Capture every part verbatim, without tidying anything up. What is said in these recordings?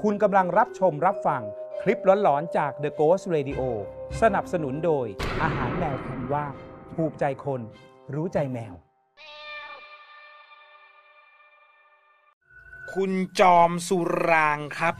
คุณกำลังรับชมรับฟังคลิปหลอนๆจาก The Ghost Radio สนับสนุนโดยอาหารแมวคันว่าถูกใจคนรู้ใจแมวคุณจอมสุรางครับ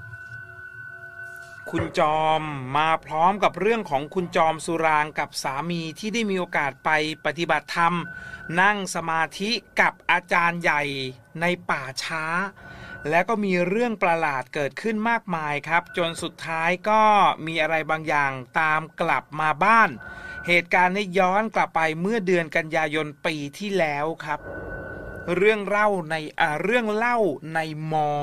คุณจอมมาพร้อมกับเรื่องของคุณจอมสุรางกับสามีที่ได้มีโอกาสไปปฏิบัติธรรมนั่งสมาธิกับอาจารย์ใหญ่ในป่าช้าและก็มีเรื่องประหลาดเกิดขึ้นมากมายครับจนสุดท้ายก็มีอะไรบางอย่างตามกลับมาบ้านเหตุการณ์นี้ย้อนกลับไปเมื่อเดือนกันยายนปีที่แล้วครับเรื่องเล่าในอ่าเรื่องเล่าในมอ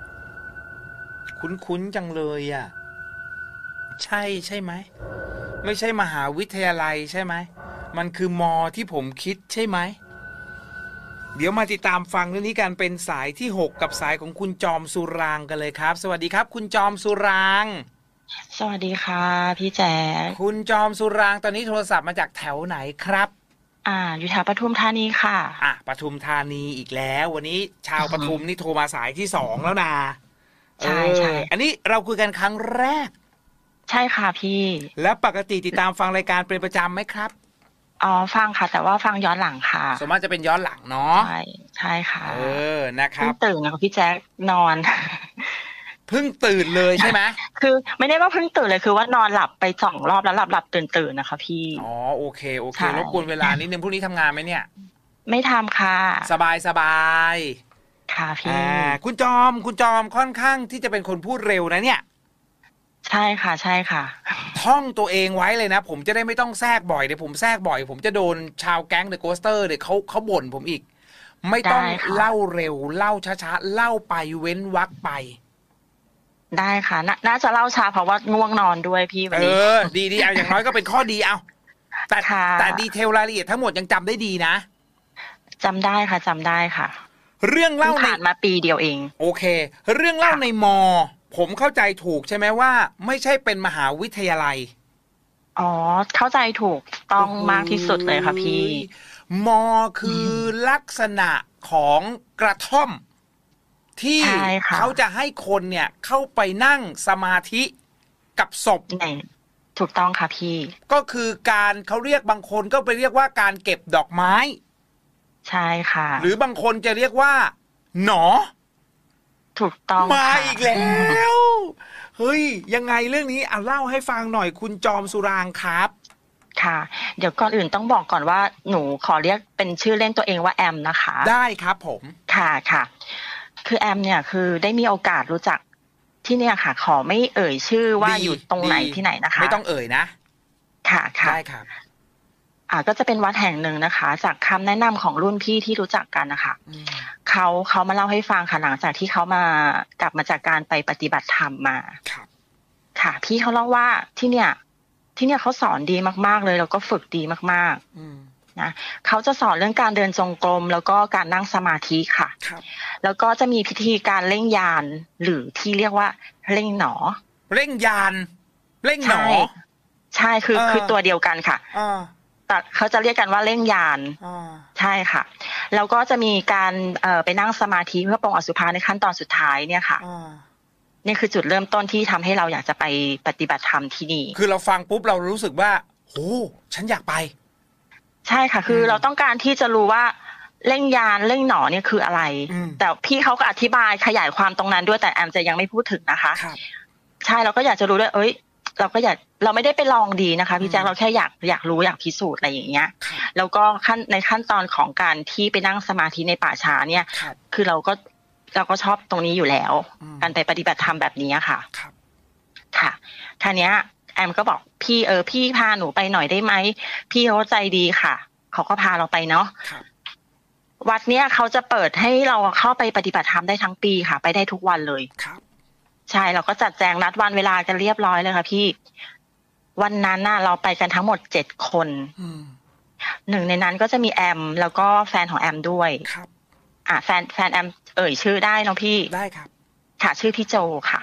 คุ้นๆจังเลยอ่ะใช่ใช่ไหมไม่ใช่มหาวิทยาลัยใช่ไหมมันคือมอที่ผมคิดใช่ไหมเดี๋ยวมาติดตามฟังเรื่องนี้กันเป็นสายที่หกกับสายของคุณจอมสุรางกันเลยครับสวัสดีครับคุณจอมสุรางสวัสดีค่ะพี่แจ๊คคุณจอมสุรางตอนนี้โทรศัพท์มาจากแถวไหนครับอ่าอยู่แถวปทุมธานีค่ะอ่ะปทุมธานีอีกแล้ววันนี้ชาวปทุมนี่โทรมาสายที่สองแล้วนะใช่ใช่อันนี้เราคุยกันครั้งแรกใช่ค่ะพี่แล้วปกติติดตามฟังรายการเป็นประจำไหมครับอ๋อฟังค่ะแต่ว่าฟังย้อนหลังค่ะส่วนมากจะเป็นย้อนหลังเนาะใช่ใช่ค่ะเออนะครับตื่นนะพี่แจ๊คนอนเพิ่งตื่นเลยใช่ไหมคือไม่ได้ว่าเพิ่งตื่นเลยคือว่านอนหลับไปสองรอบแล้วหลับหลับตื่นตื่นนะคะพี่อ๋อโอเคโอเครบกวนเวลานิดนึงพรุ่งนี้ทำงานไหมเนี่ยไม่ทำค่ะสบายสบายค่ะพี่คุณจอมคุณจอมค่อนข้างที่จะเป็นคนพูดเร็วนะเนี่ยใช่ค่ะใช่ค่ะท่องตัวเองไว้เลยนะผมจะได้ไม่ต้องแทรกบ่อยเดี๋ยวผมแทรกบ่อยผมจะโดนชาวแก๊งเดอะโกสเตอร์เดี๋ยวเขาเขาบ่นผมอีกไม่ต้องเล่าเร็วเล่าช้าๆเล่าไปเว้นวรรคไปได้ค่ะน่าจะเล่าช้าเพราะว่าง่วงนอนด้วยพี่วันนี้เออดีดีเอาอย่างน้อยก็เป็นข้อดีเอาแต่แต่ดีเทลรายละเอียดทั้งหมดยังจำได้ดีนะจำได้ค่ะจำได้ค่ะเรื่องเล่าในผ่านมาปีเดียวเองโอเคเรื่องเล่าในมอผมเข้าใจถูกใช่ไหมว่าไม่ใช่เป็นมหาวิทยาลัยอ๋อเข้าใจถูกต้องมากที่สุดเลยค่ะพี่มอคือลักษณะของกระท่อมที่เขาจะให้คนเนี่ยเข้าไปนั่งสมาธิกับศพถูกต้องค่ะพี่ก็คือการเขาเรียกบางคนก็ไปเรียกว่าการเก็บดอกไม้ใช่ค่ะหรือบางคนจะเรียกว่าหนอถูกต้องมาอีกแล้วเฮ้ยยังไงเรื่องนี้อ่ะเล่าให้ฟังหน่อยคุณจอมสุรางครับค่ะเดี๋ยวก่อนอื่นต้องบอกก่อนว่าหนูขอเรียกเป็นชื่อเล่นตัวเองว่าแอมนะคะได้ครับผมค่ะค่ะคือแอมเนี่ยคือได้มีโอกาสรู้จักที่เนี่ยค่ะขอไม่เอ่ยชื่อว่าอยู่ตรงไหนที่ไหนนะคะไม่ต้องเอ่ยนะค่ะค่ะได้ครับอ่าก็จะเป็นวัดแห่งหนึ่งนะคะจากคำแนะนำของรุ่นพี่ที่รู้จักกันนะคะเขาเขามาเล่าให้ฟังค่ะหลังจากที่เขามากลับมาจากการไปปฏิบัติธรรมมาครับค่ะพี่เขาเล่าว่าที่เนี่ยที่เนี่ยเขาสอนดีมากๆเลยแล้วก็ฝึกดีมากๆนะเขาจะสอนเรื่องการเดินจงกรมแล้วก็การนั่งสมาธิค่ะแล้วก็จะมีพิธีการเร่งยานหรือที่เรียกว่าเร่งหนอเร่งยานเร่งหนอใช่คือคือตัวเดียวกันค่ะแต่เขาจะเรียกกันว่าเร่งยานใช่ค่ะแล้วก็จะมีการเอ่อไปนั่งสมาธิเพื่อปรงอสุภะในขั้นตอนสุดท้ายเนี่ยค่ะนี่คือจุดเริ่มต้นที่ทำให้เราอยากจะไปปฏิบัติธรรมที่นี่คือเราฟังปุ๊บเรารู้สึกว่าโอ้ฉันอยากไปใช่ค่ะคือเราต้องการที่จะรู้ว่าเร่งยานเร่งหนอเนี่ยคืออะไรแต่พี่เขาก็อธิบายขยายความตรงนั้นด้วยแต่แอมจะยังไม่พูดถึงนะคะใช่เราก็อยากจะรู้ด้วยเอ้ยเราก็อยากเราไม่ได้ไปลองดีนะคะพี่แจ๊คเราแค่อยากอยากรู้อยากพิสูจน์อะไรอย่างเงี้ยแล้วก็ขั้นในขั้นตอนของการที่ไปนั่งสมาธิในป่าช้าเนี่ยคือเราก็เราก็ชอบตรงนี้อยู่แล้วการไปปฏิบัติธรรมแบบนี้ค่ะค่ะท่านี้แอมก็บอกพี่เออพี่พาหนูไปหน่อยได้ไหมพี่เขาใจดีค่ะเขาก็พาเราไปเนาะวัดเนี้ยเขาจะเปิดให้เราเข้าไปปฏิบัติธรรมได้ทั้งปีค่ะไปได้ทุกวันเลยใช่เราก็จัดแจงนัดวันเวลากันเรียบร้อยเลยค่ะพี่วันนั้นน่ะเราไปกันทั้งหมดเจ็ดคนหนึ่งในนั้นก็จะมีแอมแล้วก็แฟนของแอมด้วยอ่ะแฟนแฟนแอมเอ่ยชื่อได้น้องพี่ได้ครับค่ะชื่อพี่โจค่ะ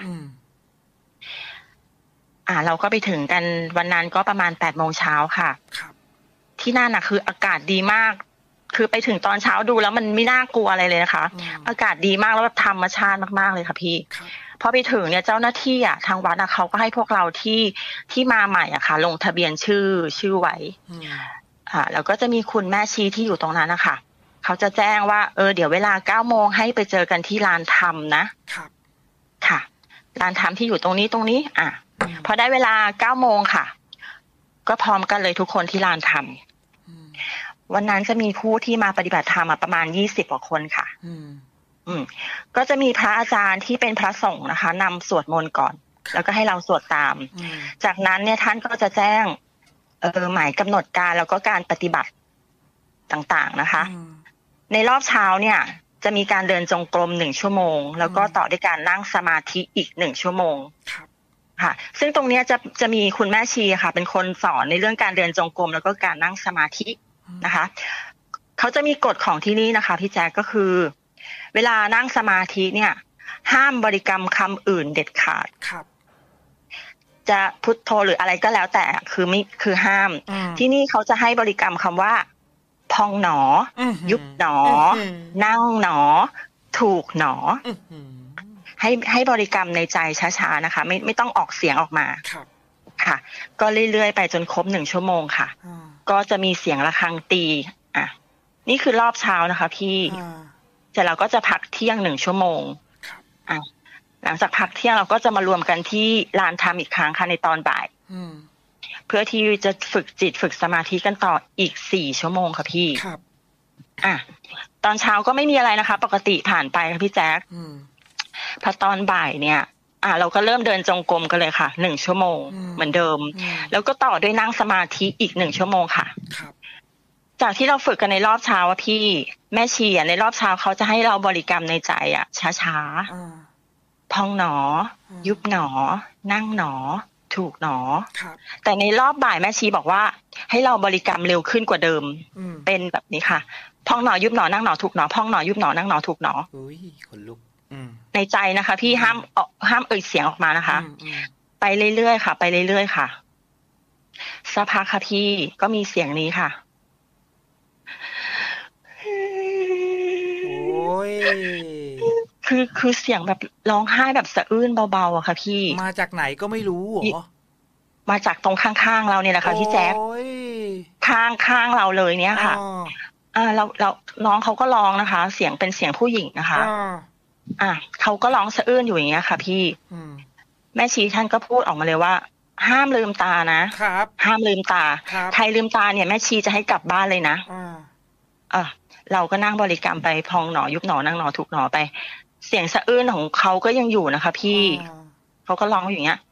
อ่าเราก็ไปถึงกันวันนั้นก็ประมาณแปดโมงเช้าค่ะที่นั่นน่ะคืออากาศดีมากคือไปถึงตอนเช้าดูแล้วมันไม่น่ากลัวอะไรเลยนะคะอากาศดีมากแล้วแบบธรรมชาติมากๆเลยค่ะพี่พอไปถึงเนี่ยเจ้าหน้าที่อ่ะทางวัดอะเขาก็ให้พวกเราที่ที่มาใหม่อ่ะค่ะลงทะเบียนชื่อชื่อไว้อ่าแล้วก็จะมีคุณแม่ชีที่อยู่ตรงนั้นนะคะเขาจะแจ้งว่าเออเดี๋ยวเวลาเก้าโมงให้ไปเจอกันที่ลานธรรมนะครับค่ะลานธรรมที่อยู่ตรงนี้ตรงนี้อ่ะพอได้เวลาเก้าโมงค่ะก็พร้อมกันเลยทุกคนที่ลานธรรมวันนั้นจะมีผู้ที่มาปฏิบัติธรรมประมาณยี่สิบกว่าคนค่ะอืมอืมก็จะมีพระอาจารย์ที่เป็นพระสงฆ์นะคะนำสวดมนต์ก่อนแล้วก็ให้เราสวดตามจากนั้นเนี่ยท่านก็จะแจ้งเออหมายกำหนดการแล้วก็การปฏิบัติต่างๆนะคะในรอบเช้าเนี่ยจะมีการเดินจงกรมหนึ่งชั่วโมงแล้วก็ต่อด้วยการนั่งสมาธิอีกหนึ่งชั่วโมงค่ะซึ่งตรงนี้จะจะมีคุณแม่ชีค่ะเป็นคนสอนในเรื่องการเดินจงกรมแล้วก็การนั่งสมาธินะคะเขาจะมีกฎของที่นี่นะคะพี่แจ๊คก็คือเวลานั่งสมาธิเนี่ยห้ามบริกรรมคำอื่นเด็ดขาดครับจะพุทโธหรืออะไรก็แล้วแต่คือไม่คือห้ามที่นี่เขาจะให้บริกรรมคำว่าพองหนอยุบหนอนั่งหนอถูกหนอให้ให้บริกรรมในใจช้าๆนะคะไม่ไม่ต้องออกเสียงออกมาค่ะก็เรื่อยๆไปจนครบหนึ่งชั่วโมงค่ะก็จะมีเสียงระฆังตีอ่ะนี่คือรอบเช้านะคะพี่เสร็จเราก็จะพักเที่ยงหนึ่งชั่วโมงอ่ะหลังจากพักเที่ยงเราก็จะมารวมกันที่ลานธรรมอีกครั้งค่ะในตอนบ่ายเพื่อที่จะฝึกจิตฝึกสมาธิกันต่ออีกสี่ชั่วโมงค่ะพี่ครับอ่ะตอนเช้าก็ไม่มีอะไรนะคะปกติผ่านไปค่ะพี่แจ๊คพอตอนบ่ายเนี่ยอ่ะเราก็เริ่มเดินจงกรมกันเลยค่ะหนึ่งชั่วโมงเหมือนเดิมแล้วก็ต่อด้วยนั่งสมาธิอีกหนึ่งชั่วโมงค่ะครับจากที่เราฝึกกันในรอบเช้าว่าพี่แม่ชีอ่ะในรอบเช้าเขาจะให้เราบริกรรมในใจอ่ะช้าๆพองหนอยุบหนอนั่งหนอถูกหนอแต่ในรอบบ่ายแม่ชีบอกว่าให้เราบริกรรมเร็วขึ้นกว่าเดิมเป็นแบบนี้ค่ะพองหนอยุบหนอนั่งหนอถูกหนอพองหนอยุบหนอนั่งหนอถูกหนออุ้ยขนลุกในใจนะคะพี่ห้ามห้ามเอ่ยเสียงออกมานะคะไปเรื่อยๆค่ะไปเรื่อยๆค่ะสักพักค่ะพี่ก็มีเสียงนี้ค่ะโอ้ยคือคือเสียงแบบร้องไห้แบบสะอื้นเบาๆอะค่ะพี่มาจากไหนก็ไม่รู้เหรอมาจากตรงข้างๆเราเนี่ยแหละค่ะพี่แจ๊คข้างข้างเราเลยเนี่ยค่ะอ่าเราเราน้องเขาก็ร้องนะคะเสียงเป็นเสียงผู้หญิงนะคะอ่ะเขาก็ร้องสะอื้นอยู่อย่างเงี้ยค่ะพี่แม่ชีท่านก็พูดออกมาเลยว่าห้ามลืมตานะครับห้ามลืมตาใครลืมตาเนี่ยแม่ชีจะให้กลับบ้านเลยนะอ่าเราก็นั่งบริกรรมไปพองหนอยุบหนอนั่งหนอถูกหนอไปเสียงสะอื้นของเขาก็ยังอยู่นะคะพี่เขาก็ร้องอย่างเงี้ย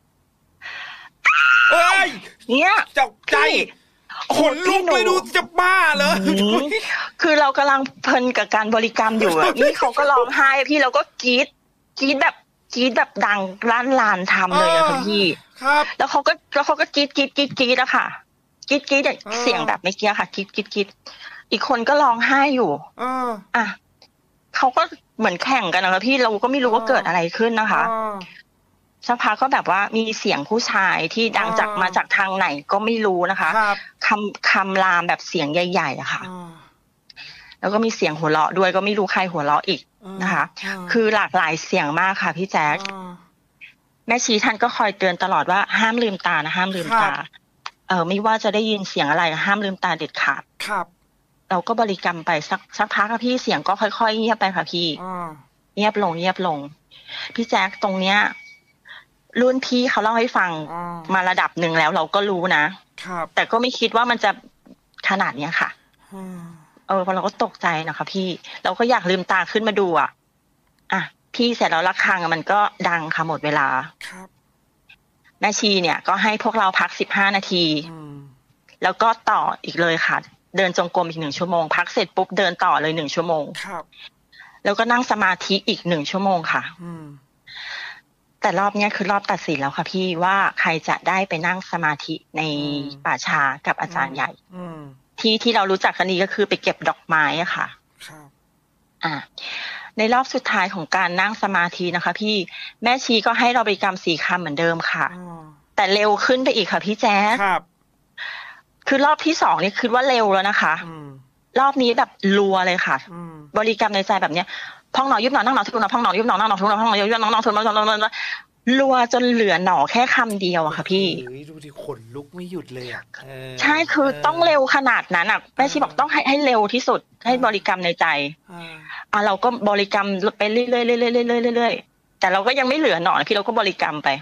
เอ้ยเนี่ยตกใจขนลุกไม่รู้จะบ้าเหรอคือเรากำลังเพลินกับการบริกรรมอยู่นี่เขาก็ร้องไห้พี่เราก็กรี๊ดกรี๊ดแบบกรี๊ดแบบดังลั่นลานทำเลยอะค่ะพี่ครับแล้วเขาก็แล้วเขาก็กรี๊ดกรี๊ดกรี๊ดกรี๊ดอะค่ะกรี๊ดกรี๊ดเสียงแบบเมื่อกี้ค่ะกรี๊ดกรี๊ดกรี๊ดอีกคนก็ร้องไห้อยู่อ่ะเขาก็เหมือนแข่งกันนะคะพี่เราก็ไม่รู้ว่าเกิดอะไรขึ้นนะคะสักพักก็แบบว่ามีเสียงผู้ชายที่ดังจากมาจากทางไหนก็ไม่รู้นะคะคำคำรามแบบเสียงใหญ่ๆอะค่ะแล้วก็มีเสียงหัวเราะด้วยก็ไม่รู้ใครหัวเราะอีกนะคะคือหลากหลายเสียงมากค่ะพี่แจ๊คแม่ชีท่านก็คอยเตือนตลอดว่าห้ามลืมตานะห้ามลืมตาเออไม่ว่าจะได้ยินเสียงอะไรห้ามลืมตาเด็ดขาดครับเราก็บริกรรมไปสักสักพักค่ะพี่เสียงก็ค่อยๆเงียบไปค่ะพี่เงียบลงเงียบลงพี่แจ๊คตรงเนี้ยรุ่นพี่เขาเล่าให้ฟังมาระดับหนึ่งแล้วเราก็รู้นะครับแต่ก็ไม่คิดว่ามันจะขนาดเนี้ยค่ะเออพอเราก็ตกใจนะคะพี่เราก็อยากลืมตาขึ้นมาดูอ่ะอ่ะพี่เสร็จแล้วระฆังมันก็ดังค่ะหมดเวลาครับแม่ชีเนี่ยก็ให้พวกเราพักสิบห้านาทีแล้วก็ต่ออีกเลยค่ะเดินจงกรมอีกหนึ่งชั่วโมงพักเสร็จปุ๊บเดินต่อเลยหนึ่งชั่วโมงครับแล้วก็นั่งสมาธิอีกหนึ่งชั่วโมงค่ะแต่รอบนี้คือรอบตัดสินแล้วค่ะพี่ว่าใครจะได้ไปนั่งสมาธิในป่าช้ากับอาจารย์ใหญ่ที่ที่เรารู้จักกันนี้ก็คือไปเก็บดอกไม้อะค่ะครับอ่าในรอบสุดท้ายของการนั่งสมาธินะคะพี่แม่ชีก็ให้เราบริกรรมสี่คำเหมือนเดิมค่ะแต่เร็วขึ้นไปอีกค่ะพี่แจ๊คครับคือรอบที่สองนี่คือว่าเร็วแล้วนะคะรอบนี้แบบรัวเลยค่ะบริกรรมในใจแบบเนี้ยพองหนอยุบหนอนั่งหนอทุกหนอพองหนอยุบหนอนั่งหนอทุกหนอพองหนอยุบหนอนั่งหนอทุกหนอรัวจนเหลือหนอแค่คำเดียวอะค่ะพี่ดูดิขนลุกไม่หยุดเลยอะใช่คือต้องเร็วขนาดนั้นอะแม่ชีบอกต้องให้ให้เร็วที่สุดให้บริกรรมในใจอ่ะเราก็บริกรรมไปเรื่อยๆเรื่อยๆเรื่อยๆเรื่อยๆแต่เราก็ยังไม่เหลือหนอพี่เราก็บริกรรมไป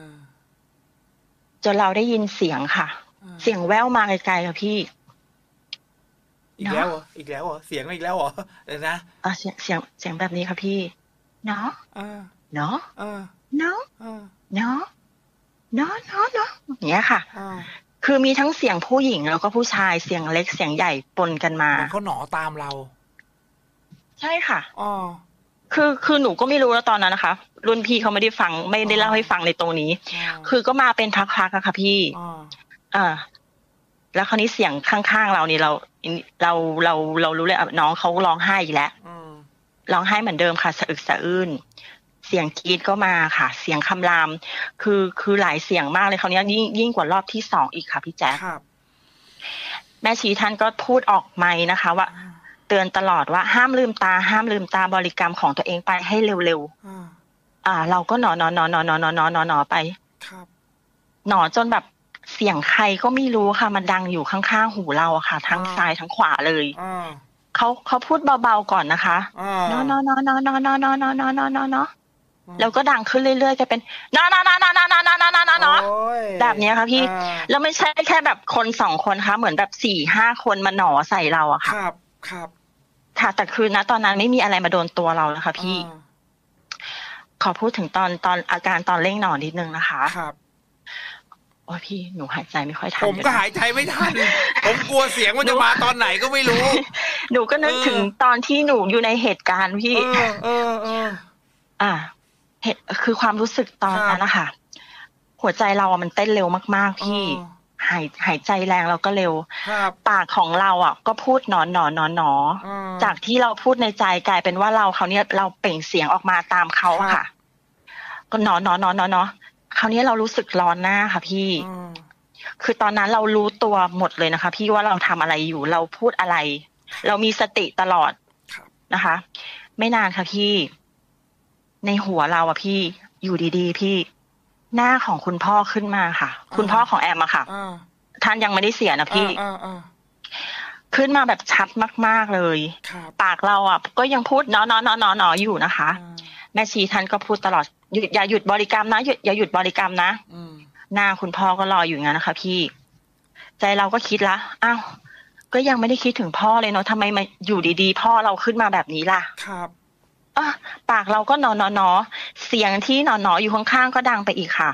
จนเราได้ยินเสียงค่ะเสียงแว่วมาไกลๆค่ะพี่อีกแล้วเหรออีกแล้วเหรอเสียงอีกแล้วเหรอเดี๋ยวนะอ่ะเสียงเสียงเสียงแบบนี้ค่ะพี่เนาะเนาะเนาะเนาะเนาะเนาะเนาะอย่างเงี้ยค่ะคือมีทั้งเสียงผู้หญิงแล้วก็ผู้ชายเสียงเล็กเสียงใหญ่ปนกันมาเขาหนอตามเราใช่ค่ะอ๋อคือคือหนูก็ไม่รู้แล้วตอนนั้นนะคะรุ่นพี่เขาไม่ได้ฟังไม่ได้เล่าให้ฟังในตรงนี้คือก็มาเป็นพักๆอะค่ะพี่อ่าแล้วคราวนี้เสียงข้างๆเรานี่เราเราเราเรารู้เลยน้องเขาร้องไห้อีกแล้วร้องไห้เหมือนเดิมค่ะสะอึกสะอื้นเสียงกรีดก็มาค่ะเสียงคำรามคือคือหลายเสียงมากเลยคราวนี้ยิ่งยิ่งกว่ารอบที่สองอีกค่ะพี่แจ๊คแม่ชีท่านก็พูดออกไมค์นะคะว่าเตือนตลอดว่าห้ามลืมตาห้ามลืมตาบริกรรมของตัวเองไปให้เร็วๆอ่าเราก็หนอหนอหนอหนอหนอหนอหนอหนอหนอไปหนอจนแบบเสียงใครก็ไม่รู้ค่ะมันดังอยู่ข้างๆหูเราอะค่ะทั้งซ้ายทั้งขวาเลยเขาเขาพูดเบาๆก่อนนะคะเนาะเนาะเนาะเนาะเนาะเนาะเนาะเนาะเนาะเนาะเนาะเนาะแล้วก็ดังขึ้นเรื่อยๆจะเป็นเนาะเนาะเนาะเนาะเนาะเนาะเนาะเนาะเนาะเนาะแบบนี้ค่ะพี่แล้วไม่ใช่แค่แบบคนสองคนค่ะเหมือนแบบสี่ห้าคนมาหนอใส่เราอะค่ะครับครับค่ะแต่คือณตอนนั้นไม่มีอะไรมาโดนตัวเราแล้วค่ะพี่ขอพูดถึงตอนตอนอาการตอนเร่งหนอนิดนึงนะคะครับโอ้พี่หนูหายใจไม่ค่อยทันผมก็หายใจไม่ทันผมกลัวเสียงมันจะมาตอนไหนก็ไม่รู้หนูก็นึกถึงตอนที่หนูอยู่ในเหตุการณ์พี่เออเออเอออ่าเหตุคือความรู้สึกตอนนั้นนะคะหัวใจเราอ่ะมันเต้นเร็วมากๆพี่หายหายใจแรงเราก็เร็วปากของเราอ่ะก็พูดหนอนหนอนหนอนหนอจากที่เราพูดในใจกลายเป็นว่าเราเขาเนี้ยเราเปล่งเสียงออกมาตามเขาค่ะก็หนอนหนอนหนอนหนอนหนอคราวนี้เรารู้สึกร้อนหน้าค่ะพี่คือตอนนั้นเรารู้ตัวหมดเลยนะคะพี่ว่าเราทำอะไรอยู่เราพูดอะไรเรามีสติตลอดนะคะไม่นานค่ะพี่ในหัวเราอะพี่อยู่ดีๆพี่หน้าของคุณพ่อขึ้นมาค่ะคุณพ่อของแอมอะค่ะท่านยังไม่ได้เสียนะพี่ขึ้นมาแบบชัดมากๆเลยปากเราอะก็ยังพูดเนาะเนาะเนาะเนาะเนาะอยู่นะคะแม่ชีท่านก็พูดตลอดอย่าหยุดบริกรรมนะอย่าหยุดบริกรรมนะหน้าคุณพ่อก็รออยู่งั้นนะคะพี่ใจเราก็คิดละอ้าวก็ยังไม่ได้คิดถึงพ่อเลยเนาะทำไมมาอยู่ดีๆพ่อเราขึ้นมาแบบนี้ล่ะครับอ่ะปากเราก็หนอนหนอเสียงที่หนอนหนออยู่ข้างๆก็ดังไปอีกค่ะ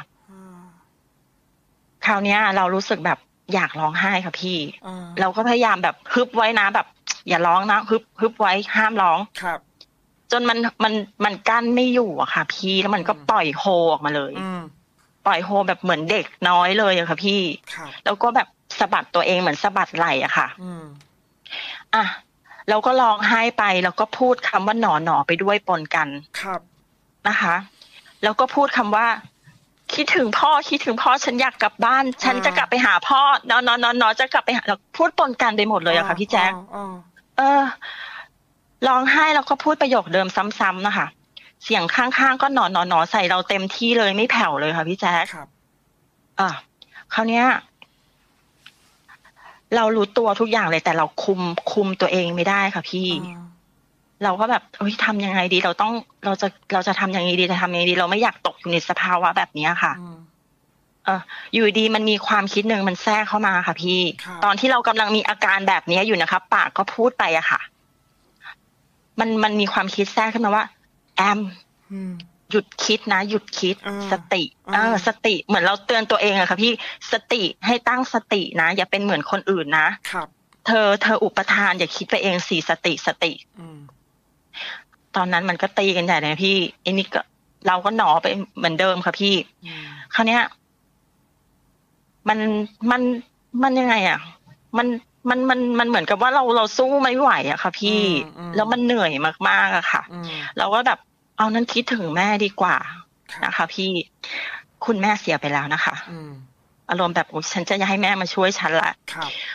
คราวนี้เรารู้สึกแบบอยากร้องไห้ค่ะพี่เราก็พยายามแบบฮึบไว้นะแบบอย่าร้องนะฮึบฮึบไว้ห้ามร้องครับจนมันมันมันกั้นไม่อยู่อะค่ะพี่แล้วมันก็ปล่อยโฮออกมาเลยปล่อยโฮแบบเหมือนเด็กน้อยเลยอะค่ะพี่แล้วก็แบบสะบัดตัวเองเหมือนสะบัดไหล่อะค่ะอ่ะเราก็ร้องไห้ไปแล้วก็พูดคำว่าหนอหนอไปด้วยปนกันครับนะคะแล้วก็พูดคำว่าคิดถึงพ่อคิดถึงพ่อฉันอยากกลับบ้านฉันจะกลับไปหาพ่อนอนนอนนอนจะกลับไปหาเราพูดปนกันไปหมดเลยอะค่ะพี่แจ๊คเออร้องไห้แล้วก็พูดประโยคเดิมซ้ำๆนะคะเสียงข้างๆก็หนอนหนอนหนอใส่เราเต็มที่เลยไม่แผ่วเลยค่ะพี่แจ๊คครับอ่ะคราวเนี้ยเรารู้ตัวทุกอย่างเลยแต่เราคุมคุมตัวเองไม่ได้ค่ะพี่เราก็แบบเฮ้ยทำยังไงดีเราต้องเราจะเราจะทำยังไงดีจะทำยังไงดีเราไม่อยากตกอยู่ในสภาวะแบบนี้ค่ะเอออยู่ดีมันมีความคิดหนึ่งมันแทรกเข้ามาค่ะพี่ตอนที่เรากำลังมีอาการแบบนี้อยู่นะคะปากก็พูดไปอะค่ะมันมันมีความคิดแทรกขึ้นมาว่าแอมหยุดคิดนะหยุดคิดสติเออสติเหมือนเราเตือนตัวเองอะค่ะพี่สติให้ตั้งสตินะอย่าเป็นเหมือนคนอื่นนะครับเธอเธออุปทานอย่าคิดไปเองสิสติสติตอนนั้นมันก็ตีกันใหญ่เลยพี่ไอ้นี่ก็เราก็หนอไปเหมือนเดิมค่ะพี่คราวเนี้ยมันมันมันยังไงอะมันมันมันมันเหมือนกับว่าเราเราสู้ไม่ไหวอะค่ะพี่แล้วมันเหนื่อยมากๆอะค่ะเราก็แบบเอานั้นคิดถึงแม่ดีกว่านะคะพี่คุณแม่เสียไปแล้วนะคะอารมณ์แบบฉันจะให้แม่มาช่วยฉันละ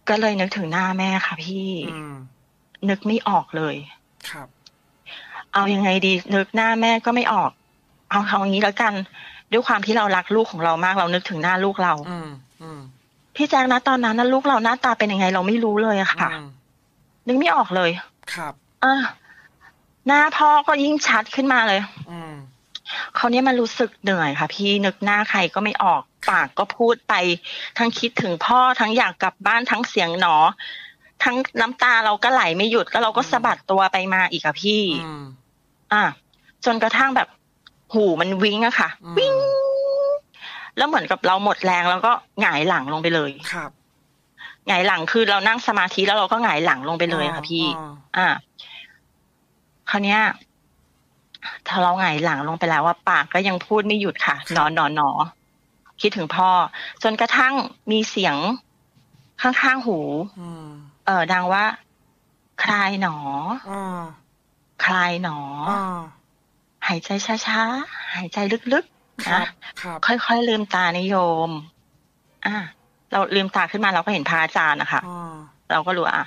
ก็เลยนึกถึงหน้าแม่ค่ะพี่นึกไม่ออกเลยครับเอายังไงดีนึกหน้าแม่ก็ไม่ออกเอาเอาอย่างนี้แล้วกันด้วยความที่เรารักลูกของเรามากเรานึกถึงหน้าลูกเราพี่แจ๊คนะตอนนั้นนะลูกเราหน้าตาเป็นยังไงเราไม่รู้เลยอะค่ะนึกไม่ออกเลยครับอ่ะหน้าพ่อก็ยิ่งชัดขึ้นมาเลยเขาเนี้ยมันรู้สึกเหนื่อยค่ะพี่นึกหน้าใครก็ไม่ออกปากก็พูดไปทั้งคิดถึงพ่อทั้งอยากกลับบ้านทั้งเสียงหนอทั้งน้ำตาเราก็ไหลไม่หยุดก็เราก็สะบัดตัวไปมาอีกอะพี่อ่ะจนกระทั่งแบบหูมันวิ้งอะค่ะวิ้งแล้วเหมือนกับเราหมดแรงแล้วก็หงายหลังลงไปเลยครับหงายหลังคือเรานั่งสมาธิแล้วเราก็หงายหลังลงไปเลยค่ะพี่อ่ะคราวเนี้ยถ้าเราหงายหลังลงไปแล้วว่าปากก็ยังพูดไม่หยุดค่ะหนอหนอหนอคิดถึงพ่อจนกระทั่งมีเสียงข้างๆหูเออดังว่าคลายหนอคลายหนอหายใจช้าๆหายใจลึกๆนะค่อยๆลืมตานิยมอ่ะเราลืมตาขึ้นมาเราก็เห็นพระอาจารย์นะคะเราก็รู้อ่ะ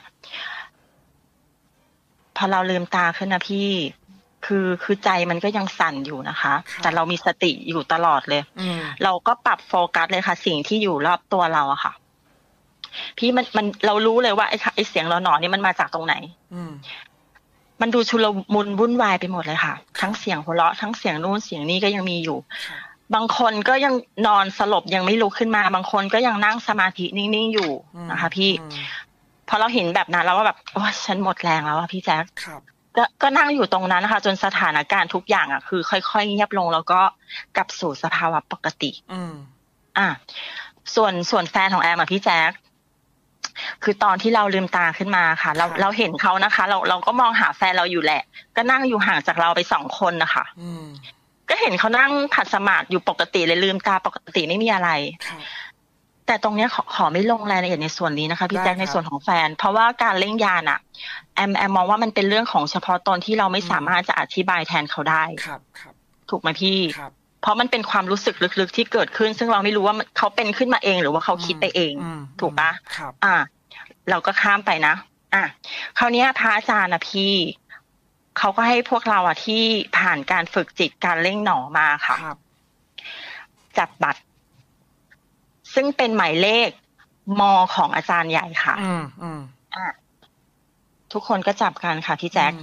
พอเราลืมตาขึ้นนะพี่คือคือใจมันก็ยังสั่นอยู่นะคะแต่เรามีสติอยู่ตลอดเลยเราก็ปรับโฟกัสเลยค่ะสิ่งที่อยู่รอบตัวเราอะค่ะพี่มันมันเรารู้เลยว่าไอ้ไอ้เสียงเราหนอนี่มันมาจากตรงไหนมันดูชุลมุนวุ่นวายไปหมดเลยค่ะทั้งเสียงหัวเราะทั้งเสียงนู่นเสียงนี้ก็ยังมีอยู่บางคนก็ยังนอนสลบยังไม่ลุกขึ้นมาบางคนก็ยังนั่งสมาธินิ่งๆอยู่นะคะพี่พอเราเห็นแบบนั้นเราก็แบบโอ้ฉันหมดแรงแล้วอะพี่แจ๊คก็ก็นั่งอยู่ตรงนั้นนะคะจนสถานการณ์ทุกอย่างอ่ะคือค่อยๆเงียบลงแล้วก็กลับสู่สภาวะปกติอืมอ่ะส่วนส่วนแฟนของแอมอ่ะพี่แจ๊คคือตอนที่เราลืมตาขึ้นมาค่ะเราเราเห็นเขานะคะเราเราก็มองหาแฟนเราอยู่แหละก็นั่งอยู่ห่างจากเราไปสองคนนะคะอืมก็เห็นเขานั่งขัดสมาธิอยู่ปกติเลยลืมตาปกติไม่มีอะไรแต่ตรงเนี้ยขอขอไม่ลงรายละเอียดในส่วนนี้นะคะพี่แจ๊คในส่วนของแฟนเพราะว่าการเล่นยานอะแอมแอมมองว่ามันเป็นเรื่องของเฉพาะตนที่เราไม่สามารถจะอธิบายแทนเขาได้ครับครับถูกไหมพี่เพราะมันเป็นความรู้สึกลึกๆที่เกิดขึ้นซึ่งเราไม่รู้ว่าเขาเป็นขึ้นมาเองหรือว่าเขาคิดไปเองถูกปะอ่าเราก็ข้ามไปนะอ่ะคราวนี้พระอาจารย์นะพี่เขาก็ให้พวกเราอะที่ผ่านการฝึกจิตการเล่งหนอมาค่ะจับบัตรซึ่งเป็นหมายเลขมอของอาจารย์ใหญ่ค่ะอืมอืมอ่ะทุกคนก็จับกันค่ะพี่แจ๊ค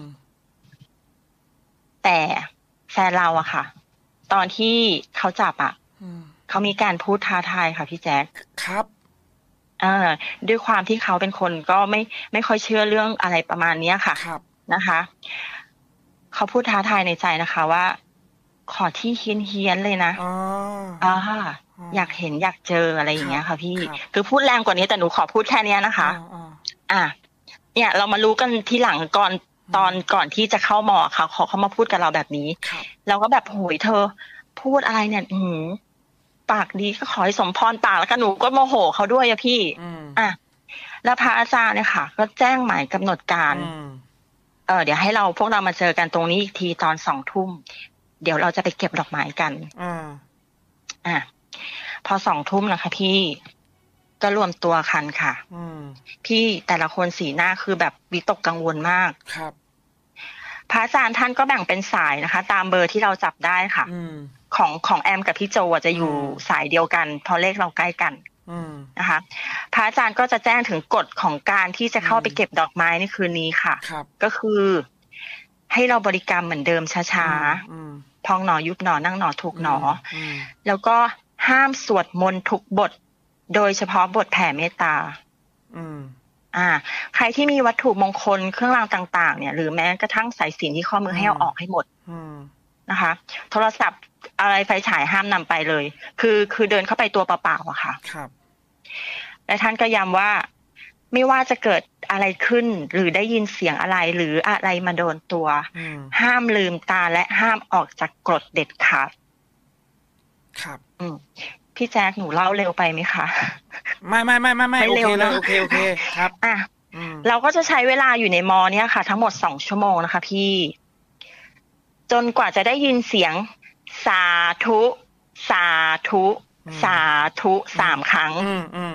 แต่แฟนเราอะค่ะตอนที่เขาจับอะเขามีการพูดท้าทายค่ะพี่แจ๊คครับเออด้วยความที่เขาเป็นคนก็ไม่ไม่ค่อยเชื่อเรื่องอะไรประมาณนี้ค่ะครับนะคะเขาพูดท้าทายในใจนะคะว่าขอที่เฮี้ยนเฮี้ยนเลยนะอ๋ออ่าอยากเห็นอยากเจออะไรอย่างเงี้ยค่ะพี่คือพูดแรงกว่านี้แต่หนูขอพูดแค่นี้นะคะอ่าเนี่ยเรามารู้กันทีหลังก่อนตอนก่อนที่จะเข้ามอค่ะเขาเขามาพูดกับเราแบบนี้เราก็แบบโหยเธอพูดอะไรเนี่ยอืมปากดีก็ขอให้สมพรปากแล้วกันหนูก็โมโหเขาด้วยอะพี่อ่ะแล้วพระอาจารย์เนี่ยค่ะก็แจ้งหมายกำหนดการเออเดี๋ยวให้เราพวกเรามาเจอกันตรงนี้อีกทีตอนสองทุ่มเดี๋ยวเราจะไปเก็บดอกไม้กันอ่าอ่ะพอสองทุ่มนะคะพี่ก็รวมตัวกันค่ะพี่แต่ละคนสีหน้าคือแบบวิตกกังวลมากครับพระอาจารย์ท่านก็แบ่งเป็นสายนะคะตามเบอร์ที่เราจับได้ค่ะของของแอมกับพี่โจจะอยู่สายเดียวกันเพราะเลขเราใกล้กันนะคะพระอาจารย์ก็จะแจ้งถึงกฎของการที่จะเข้าไปเก็บดอกไม้ในคืนนี้ค่ะก็คือให้เราบริกรรมเหมือนเดิมช้าๆพองหนอยุบหนอนั่งหนอถูกหนอแล้วก็ห้ามสวดมนต์ทุกบทโดยเฉพาะบทแผ่เมตตาอ่าใครที่มีวัตถุมงคลเครื่องรางต่างๆเนี่ยหรือแม้กระทั่งสายสิญจน์ที่ข้อมือให้เอาออกให้หมดนะคะโทรศัพท์อะไรไฟฉายห้ามนำไปเลยคือคือเดินเข้าไปตัวเปล่าๆอะค่ะครับและท่านก็ย้ำว่าไม่ว่าจะเกิดอะไรขึ้นหรือได้ยินเสียงอะไรหรืออะไรมาโดนตัวห้ามลืมตาและห้ามออกจากกฎเด็ดขาดครับอืมพี่แจ๊คหนูเล่าเร็วไปไหมคะไม่ไม่ไม่ไม่ไม่โอเคเลยโอเคโอเคครับอ่ะเราก็จะใช้เวลาอยู่ในมอเนี่ยค่ะทั้งหมดสองชั่วโมงนะคะพี่จนกว่าจะได้ยินเสียงสาธุสาธุสาธุสามครั้ง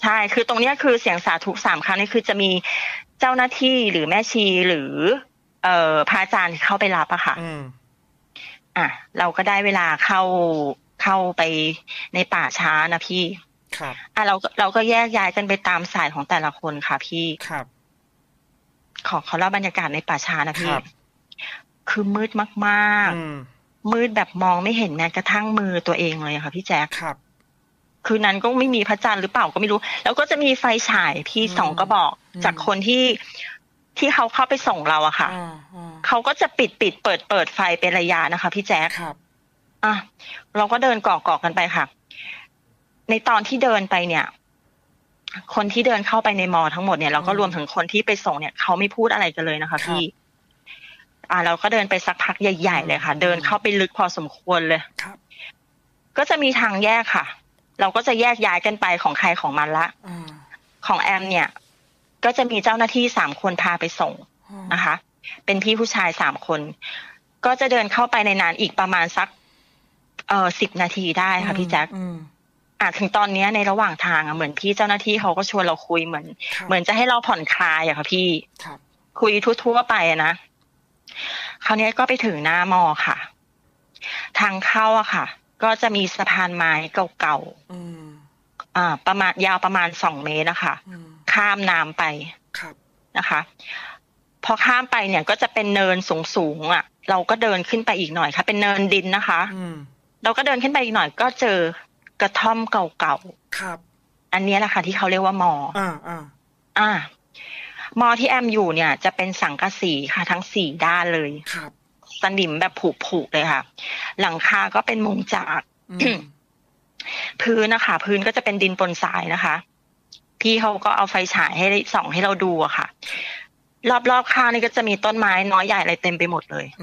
ใช่คือตรงเนี้ยคือเสียงสาธุสามครั้งนี่คือจะมีเจ้าหน้าที่หรือแม่ชีหรือเอ่อพระอาจารย์เข้าไปรับอะค่ะอ่ะเราก็ได้เวลาเข้าเข้าไปในป่าช้านะพี่ครับอ่ะเราเราก็แยกย้ายกันไปตามสายของแต่ละคนค่ะพี่ครับขอเขาเล่าบรรยากาศในป่าช้านะพี่คือมืดมากๆมืดแบบมองไม่เห็นแม้กระทั่งมือตัวเองเลยค่ะพี่แจ๊คครับคืนนั้นก็ไม่มีพระจันทร์หรือเปล่าก็ไม่รู้แล้วก็จะมีไฟฉายพี่สองกระบอกจากคนที่ที่เขาเข้าไปส่งเราอะค่ะเขาก็จะปิดปิดเปิดเปิดไฟเป็นระยะนะคะพี่แจ๊คครับอ่ะเราก็เดินเกาะเกาะกันไปค่ะในตอนที่เดินไปเนี่ยคนที่เดินเข้าไปในมอทั้งหมดเนี่ยเราก็รวมถึงคนที่ไปส่งเนี่ยเขาไม่พูดอะไรกันเลยนะคะพี่อ่าเราก็เดินไปสักพักใหญ่ๆเลยค่ะเดินเข้าไปลึกพอสมควรเลยครับก็จะมีทางแยกค่ะเราก็จะแยกย้ายกันไปของใครของมันละของแอมเนี่ยก็จะมีเจ้าหน้าที่สามคนพาไปส่งนะคะเป็นพี่ผู้ชายสามคนก็จะเดินเข้าไปในนานอีกประมาณสักเอ่อสิบนาทีได้ค่ะพี่แจ๊คอ่ะถึงตอนนี้ในระหว่างทางอ่ะเหมือนพี่เจ้าหน้าที่เขาก็ชวนเราคุยเหมือนเหมือนจะให้เราผ่อนคลายอะค่ะพี่คุยทั่วๆไปนะคราวนี้ก็ไปถึงหน้ามอค่ะทางเข้าอะค่ะก็จะมีสะพานไม้เก่าๆอ่าประมาณยาวประมาณสองเมตรนะคะข้ามน้ำไปนะคะพอข้ามไปเนี่ยก็จะเป็นเนินสูงๆอ่ะเราก็เดินขึ้นไปอีกหน่อยค่ะเป็นเนินดินนะคะเราก็เดินขึ้นไปอีกหน่อยก็เจอกระท่อมเก่าๆครับอันนี้แหละค่ะที่เขาเรียกว่ามออ่าอ่าอ่ามอที่แอมอยู่เนี่ยจะเป็นสังกะสีค่ะทั้งสี่ด้านเลยครับสนิมแบบผุๆเลยค่ะหลังคาก็เป็นมุงจากพื้นนะคะพื้นก็จะเป็นดินปนทรายนะคะพี่เขาก็เอาไฟฉายให้ส่องให้เราดูอะค่ะรอบๆข้างนี่ก็จะมีต้นไม้น้อยใหญ่อะไรเต็มไปหมดเลย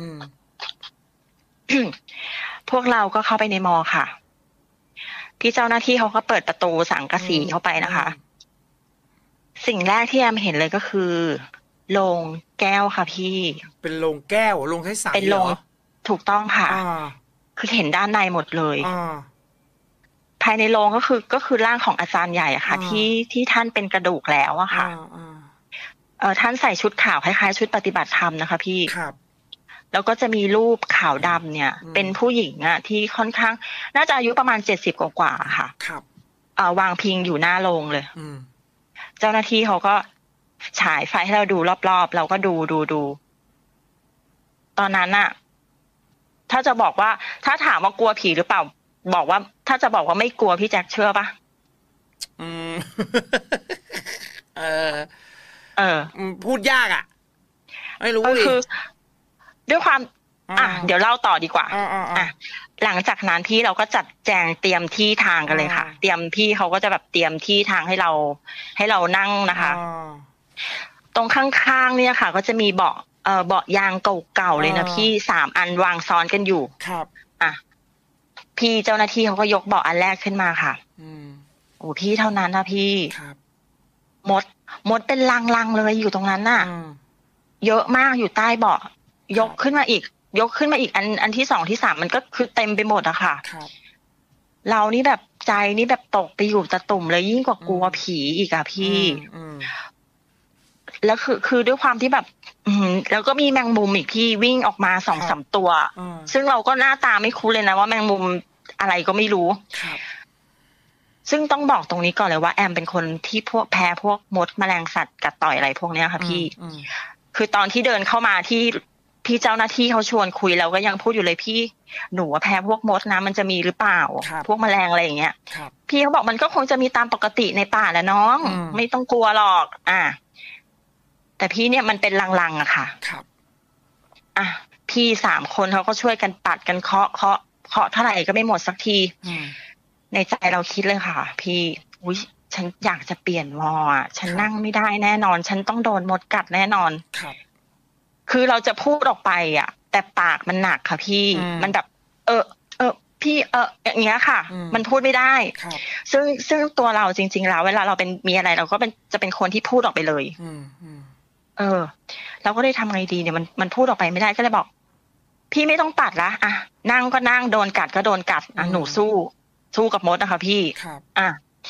พวกเราก็เข้าไปในมอค่ะพี่เจ้าหน้าที่เขาก็เปิดประตูสังกะสีเข้าไปนะคะสิ่งแรกที่แอมเห็นเลยก็คือโลงแก้วค่ะพี่เป็นโลงแก้วโลงใสๆเป็นโลงถูกต้องค่ะคือเห็นด้านในหมดเลยภายในโลงก็คือก็คือร่างของอาจารย์ใหญ่อะค่ะที่ที่ท่านเป็นกระดูกแล้วอะค่ะเออท่านใส่ชุดขาวคล้ายๆชุดปฏิบัติธรรมนะคะพี่ครับแล้วก็จะมีรูปขาวดำเนี่ยเป็นผู้หญิงอะที่ค่อนข้างน่าจะอายุประมาณเจ็ดสิบกว่าๆค่ะครับเอ่อวางพิงอยู่หน้าโรงเลยเจ้าหน้าที่เขาก็ฉายไฟให้เราดูรอบๆเราก็ดูดูดูตอนนั้นอะถ้าจะบอกว่าถ้าถามว่ากลัวผีหรือเปล่าบอกว่าถ้าจะบอกว่าไม่กลัวพี่แจ็คเชื่อปะอืมเออเออพูดยากอ่ะไม่รู้คือด้วยความอ่ะเดี๋ยวเล่าต่อดีกว่าอ่ะหลังจากนั้นพี่เราก็จัดแจงเตรียมที่ทางกันเลยค่ะเตรียมพี่เขาก็จะแบบเตรียมที่ทางให้เราให้เรานั่งนะคะตรงข้างๆเนี่ยค่ะ ก็จะมีเบาะเอ่อเบาะยางเก่าๆเลยนะพี่สามอันวางซ้อนกันอยู่ครับอ่ะพี่เจ้าหน้าที่เขาก็ยกเบาะอันแรกขึ้นมาค่ะอืมโอ้พี่เท่านั้นนะพี่ครับมดมดเป็นลังๆเลยอยู่ตรงนั้นน่ะเยอะมากอยู่ใต้เบาะยกขึ้นมาอีกยกขึ้นมาอีกอันอันที่สองที่สามมันก็คือเต็มไปหมดอะค่ะเรานี่แบบใจนี่แบบตกไปอยู่ตะตุ่มเลยยิ่งกว่ากลัวผีอีกอะพี่แล้วคือคือด้วยความที่แบบอืมแล้วก็มีแมงมุมอีกพี่วิ่งออกมาสองสามตัวซึ่งเราก็หน้าตาไม่คุ้นเลยนะว่าแมงมุมอะไรก็ไม่รู้ซึ่งต้องบอกตรงนี้ก่อนเลยว่าแอมเป็นคนที่พวกแพ้พวกมดแมลงสัตว์กัดต่อยอะไรพวกเนี้ยค่ะพี่คือตอนที่เดินเข้ามาที่พี่เจ้าหน้าที่เขาชวนคุยเราก็ยังพูดอยู่เลยพี่หนูแพ้พวกมดนะมันจะมีหรือเปล่าพวกแมลงอะไรอย่างเงี้ยพี่เขาบอกมันก็คงจะมีตามปกติในป่าแหละน้องไม่ต้องกลัวหรอกอ่ะแต่พี่เนี่ยมันเป็นลังๆอะค่ะครับอ่ะพี่สามคนเขาก็ช่วยกันปัดกันเคาะเคาะเคาะเท่าไหร่ก็ไม่หมดสักทีในใจเราคิดเลยค่ะพี่อุ๊ยฉันอยากจะเปลี่ยนวออ่ะฉันนั่งไม่ได้แน่นอนฉันต้องโดนมดกัดแน่นอนครับคือเราจะพูดออกไปอ่ะแต่ปากมันหนักค่ะพี่มันแบบเออเออพี่เอออย่างเงี้ยค่ะมันพูดไม่ได้ซึ่งซึ่งตัวเราจริงๆแล้วเวลาเราเป็นมีอะไรเราก็เป็นจะเป็นคนที่พูดออกไปเลยเออเราก็ได้ทำไงดีเนี่ยมันมันพูดออกไปไม่ได้ก็เลยบอกพี่ไม่ต้องปัดละอ่ะนั่งก็นั่งโดนกัดก็โดนกัดอ่ะหนูสู้สู้กับมดนะคะพี่ครับอ่ะ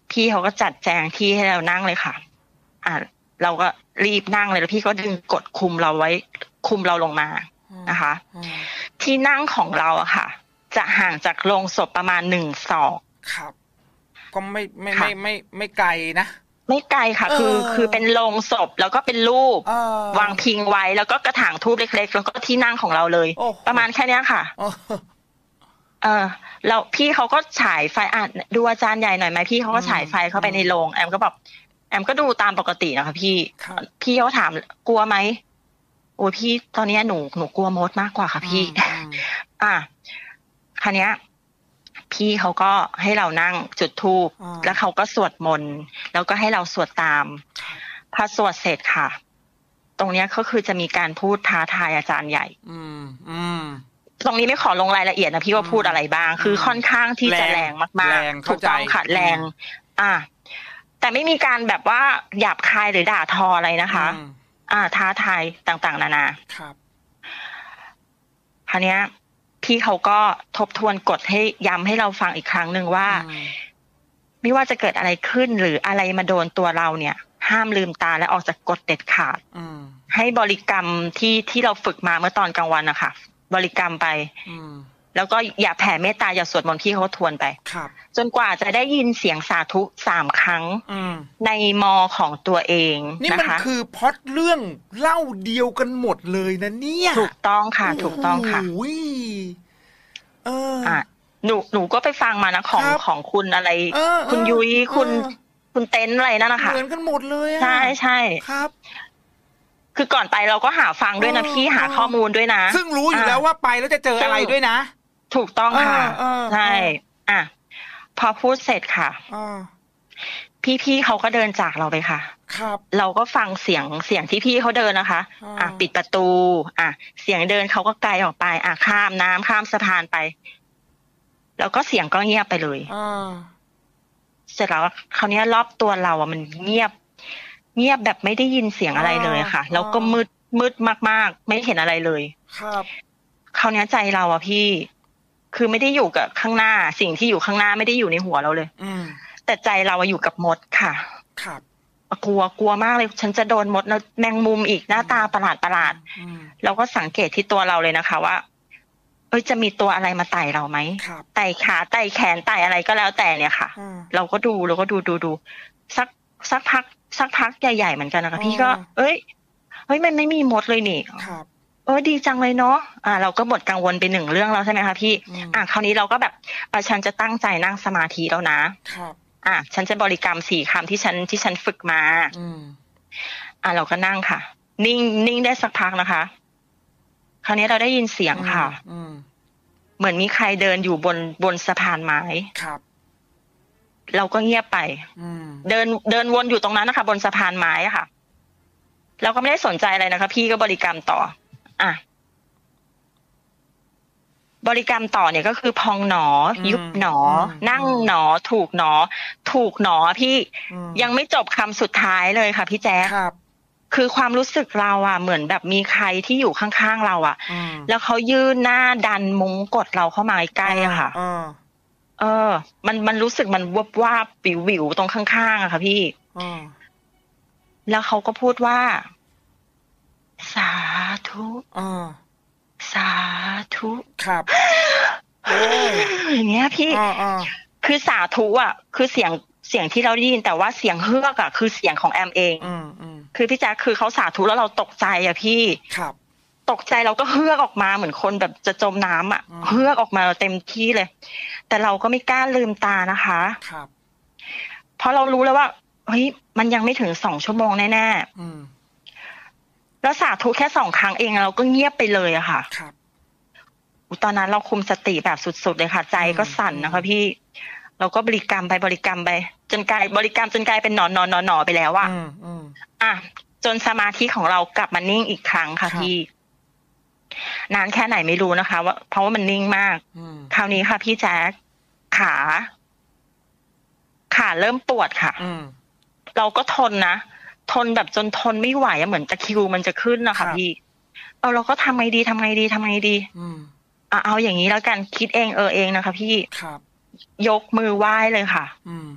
พี่เขาก็จัดแจงที่ให้เรานั่งเลยค่ะอ่าเราก็รีบนั่งเลยแล้วพี่ก็ดึงกดคุมเราไว้คุมเราลงมานะคะที่นั่งของเราอะค่ะจะห่างจากโลงศพประมาณหนึ่งศอกครับก็ไม่ไม่ไม่ไม่ไม่ไกลนะไม่ไกลค่ะคือคือเป็นโลงศพแล้วก็เป็นรูปวางพิงไว้แล้วก็กระถางทูบเล็กๆแล้วก็ที่นั่งของเราเลยประมาณแค่นี้ค่ะเออแล้วพี่เขาก็ฉายไฟอ่ะดูอาจารย์ใหญ่หน่อยไหมพี่เขาก็ฉายไฟเข้าไปในโรงแอมก็แบบแอมก็ดูตามปกตินะคะพี่พี่เขาถามกลัวไหมโอ้พี่ตอนนี้หนูหนูกลัวมดมากกว่าค่ะพี่อ่ะคราวนี้ยพี่เขาก็ให้เรานั่งจุดธูปแล้วเขาก็สวดมนต์แล้วก็ให้เราสวดตามพอสวดเสร็จค่ะตรงเนี้ยก็คือจะมีการพูดท้าทายอาจารย์ใหญ่อืมอืมตรงนี้ไม่ขอลงรายละเอียดนะพี่ว่าพูดอะไรบ้างคือค่อนข้างที่จะแรงมากๆถูกต้องค่ะแรงอ่ะแต่ไม่มีการแบบว่าหยาบคายหรือด่าทออะไรนะคะอ่าท้าทายต่างๆนานาครับคราวเนี้ยพี่เขาก็ทบทวนกฎให้ย้ำให้เราฟังอีกครั้งหนึ่งว่าไม่ว่าจะเกิดอะไรขึ้นหรืออะไรมาโดนตัวเราเนี่ยห้ามลืมตาและออกจากกฎเด็ดขาดให้บริกรรมที่ที่เราฝึกมาเมื่อตอนกลางวันนะคะบริกรรมไปแล้วก็อย่าแผ่เมตตาอย่าสวดมนต์พี่เขาทวนไปจนกว่าจะได้ยินเสียงสาธุสามครั้งในมอของตัวเองนี่มันคือพล็อตเรื่องเล่าเดียวกันหมดเลยนะเนี่ยถูกต้องค่ะถูกต้องค่ะเอออ่ะหนูหนูก็ไปฟังมานะของของคุณอะไรคุณยุ้ยคุณคุณเต้นอะไรนั่นนะคะเหมือนกันหมดเลยใช่ใช่ครับคือก่อนไปเราก็หาฟังด้วยนะพี่หาข้อมูลด้วยนะซึ่งรู้อยู่แล้วว่าไปแล้วจะเจออะไรด้วยนะถูกต้องค่ะใช่อ่ะพอพูดเสร็จค่ะพี่ๆเขาก็เดินจากเราไปค่ะครับเราก็ฟังเสียงเสียงที่พี่เขาเดินนะคะอ่ะปิดประตูอ่ะเสียงเดินเขาก็ไกลออกไปอ่ะข้ามน้ำข้ามสะพานไปแล้วก็เสียงก็เงียบไปเลยเสร็จแล้วคราวนี้รอบตัวเราอ่ะมันเงียบเงียบแบบไม่ได้ยินเสียงอะไรเลยค่ะแล้วก็มืดมืดมากๆไม่เห็นอะไรเลยครับคราวนี้ใจเราอ่ะพี่คือไม่ได้อยู่กับข้างหน้าสิ่งที่อยู่ข้างหน้าไม่ได้อยู่ในหัวเราเลยอืมแต่ใจเราอยู่กับมดค่ะครับกลัวกลัวมากเลยฉันจะโดนมดแล้วแมงมุมอีกหน้าตาประหลาดประหลาดเราก็สังเกตที่ตัวเราเลยนะคะว่าเอ้ยจะมีตัวอะไรมาไต่เราไหมไต่ขาไต่แขนไต่อะไรก็แล้วแต่เนี่ยค่ะเราก็ดูเราก็ดูดูดูสักสักพักสักพักใหญ่ๆเหมือนกันนะคะพี่ก็เอ้ยเฮ้ยมันไม่มีมดเลยนี่เออดีจังเลยเนาะอ่าเราก็หมดกังวลไปหนึ่งเรื่องแล้วใช่ไหมคะพี่อ่าคราวนี้เราก็แบบอ่าฉันจะตั้งใจนั่งสมาธิแล้วนะครับอ่าฉันจะบริกรรมสี่คำที่ฉันที่ฉันฝึกมาอืมอ่าเราก็นั่งค่ะนิ่งนิ่งได้สักพักนะคะคราวนี้เราได้ยินเสียงค่ะอืมเหมือนมีใครเดินอยู่บนบนสะพานไม้ครับเราก็เงียบไปเดินเดินวนอยู่ตรงนั้นนะคะบนสะพานไม้อะค่ะเราก็ไม่ได้สนใจอะไรนะคะพี่ก็บริกรรมต่ออ่ะบริกรรมต่อเนี่ยก็คือพองหนอยุบหนอนั่งหนอถูกหนอถูกหนอพี่ยังไม่จบคำสุดท้ายเลยค่ะพี่แจ๊คคือความรู้สึกเราอ่ะเหมือนแบบมีใครที่อยู่ข้างๆเราอ่ะแล้วเขายื่นหน้าดันมุ้งกดเราเข้ามาใกล้อะค่ะเออมันมันรู้สึกมันวับวาบวิววิวตรงข้างๆอะค่ะพี่แล้วเขาก็พูดว่าสาธุสาธุครับอย่างเงี้ยพี่คือสาธุอ่ะคือเสียงเสียงที่เราได้ยินแต่ว่าเสียงเฮือกอ่ะคือเสียงของแอมเองคือพี่แจ๊คคือเขาสาธุแล้วเราตกใจอ่ะพี่ครับตกใจเราก็เฮือกออกมาเหมือนคนแบบจะจมน้ำอ่ะเฮือกออกมาเต็มที่เลยแต่เราก็ไม่กล้าลืมตานะคะครับเพราะเรารู้แล้วว่าเฮ้ยมันยังไม่ถึงสองชั่วโมงแน่ๆแล้วสาธุแค่สองครั้งเองเราก็เงียบไปเลยอะค่ะครับตอนนั้นเราคุมสติแบบสุดๆเลยค่ะใจก็สั่นนะคะพี่เราก็บริกรรมไปบริกรรมไปจนกลายบริกรรมจนกลายเป็นหนอนนอนนอนไปแล้วอะอ่ะจนสมาธิของเรากลับมานิ่งอีกครั้งค่ะพี่นานแค่ไหนไม่รู้นะคะว่าเพราะว่ามันนิ่งมากคราวนี้ค่ะพี่แจ๊คขาขาเริ่มปวดค่ะเราก็ทนนะทนแบบจนทนไม่ไหวเหมือนตะคริวมันจะขึ้นนะคะพี่เอาเราก็ทำไงดีทำไงดีทำไงดีอ่ะเอาอย่างนี้แล้วกันคิดเองเออเองนะคะพี่ครับยกมือไหว้เลยค่ะ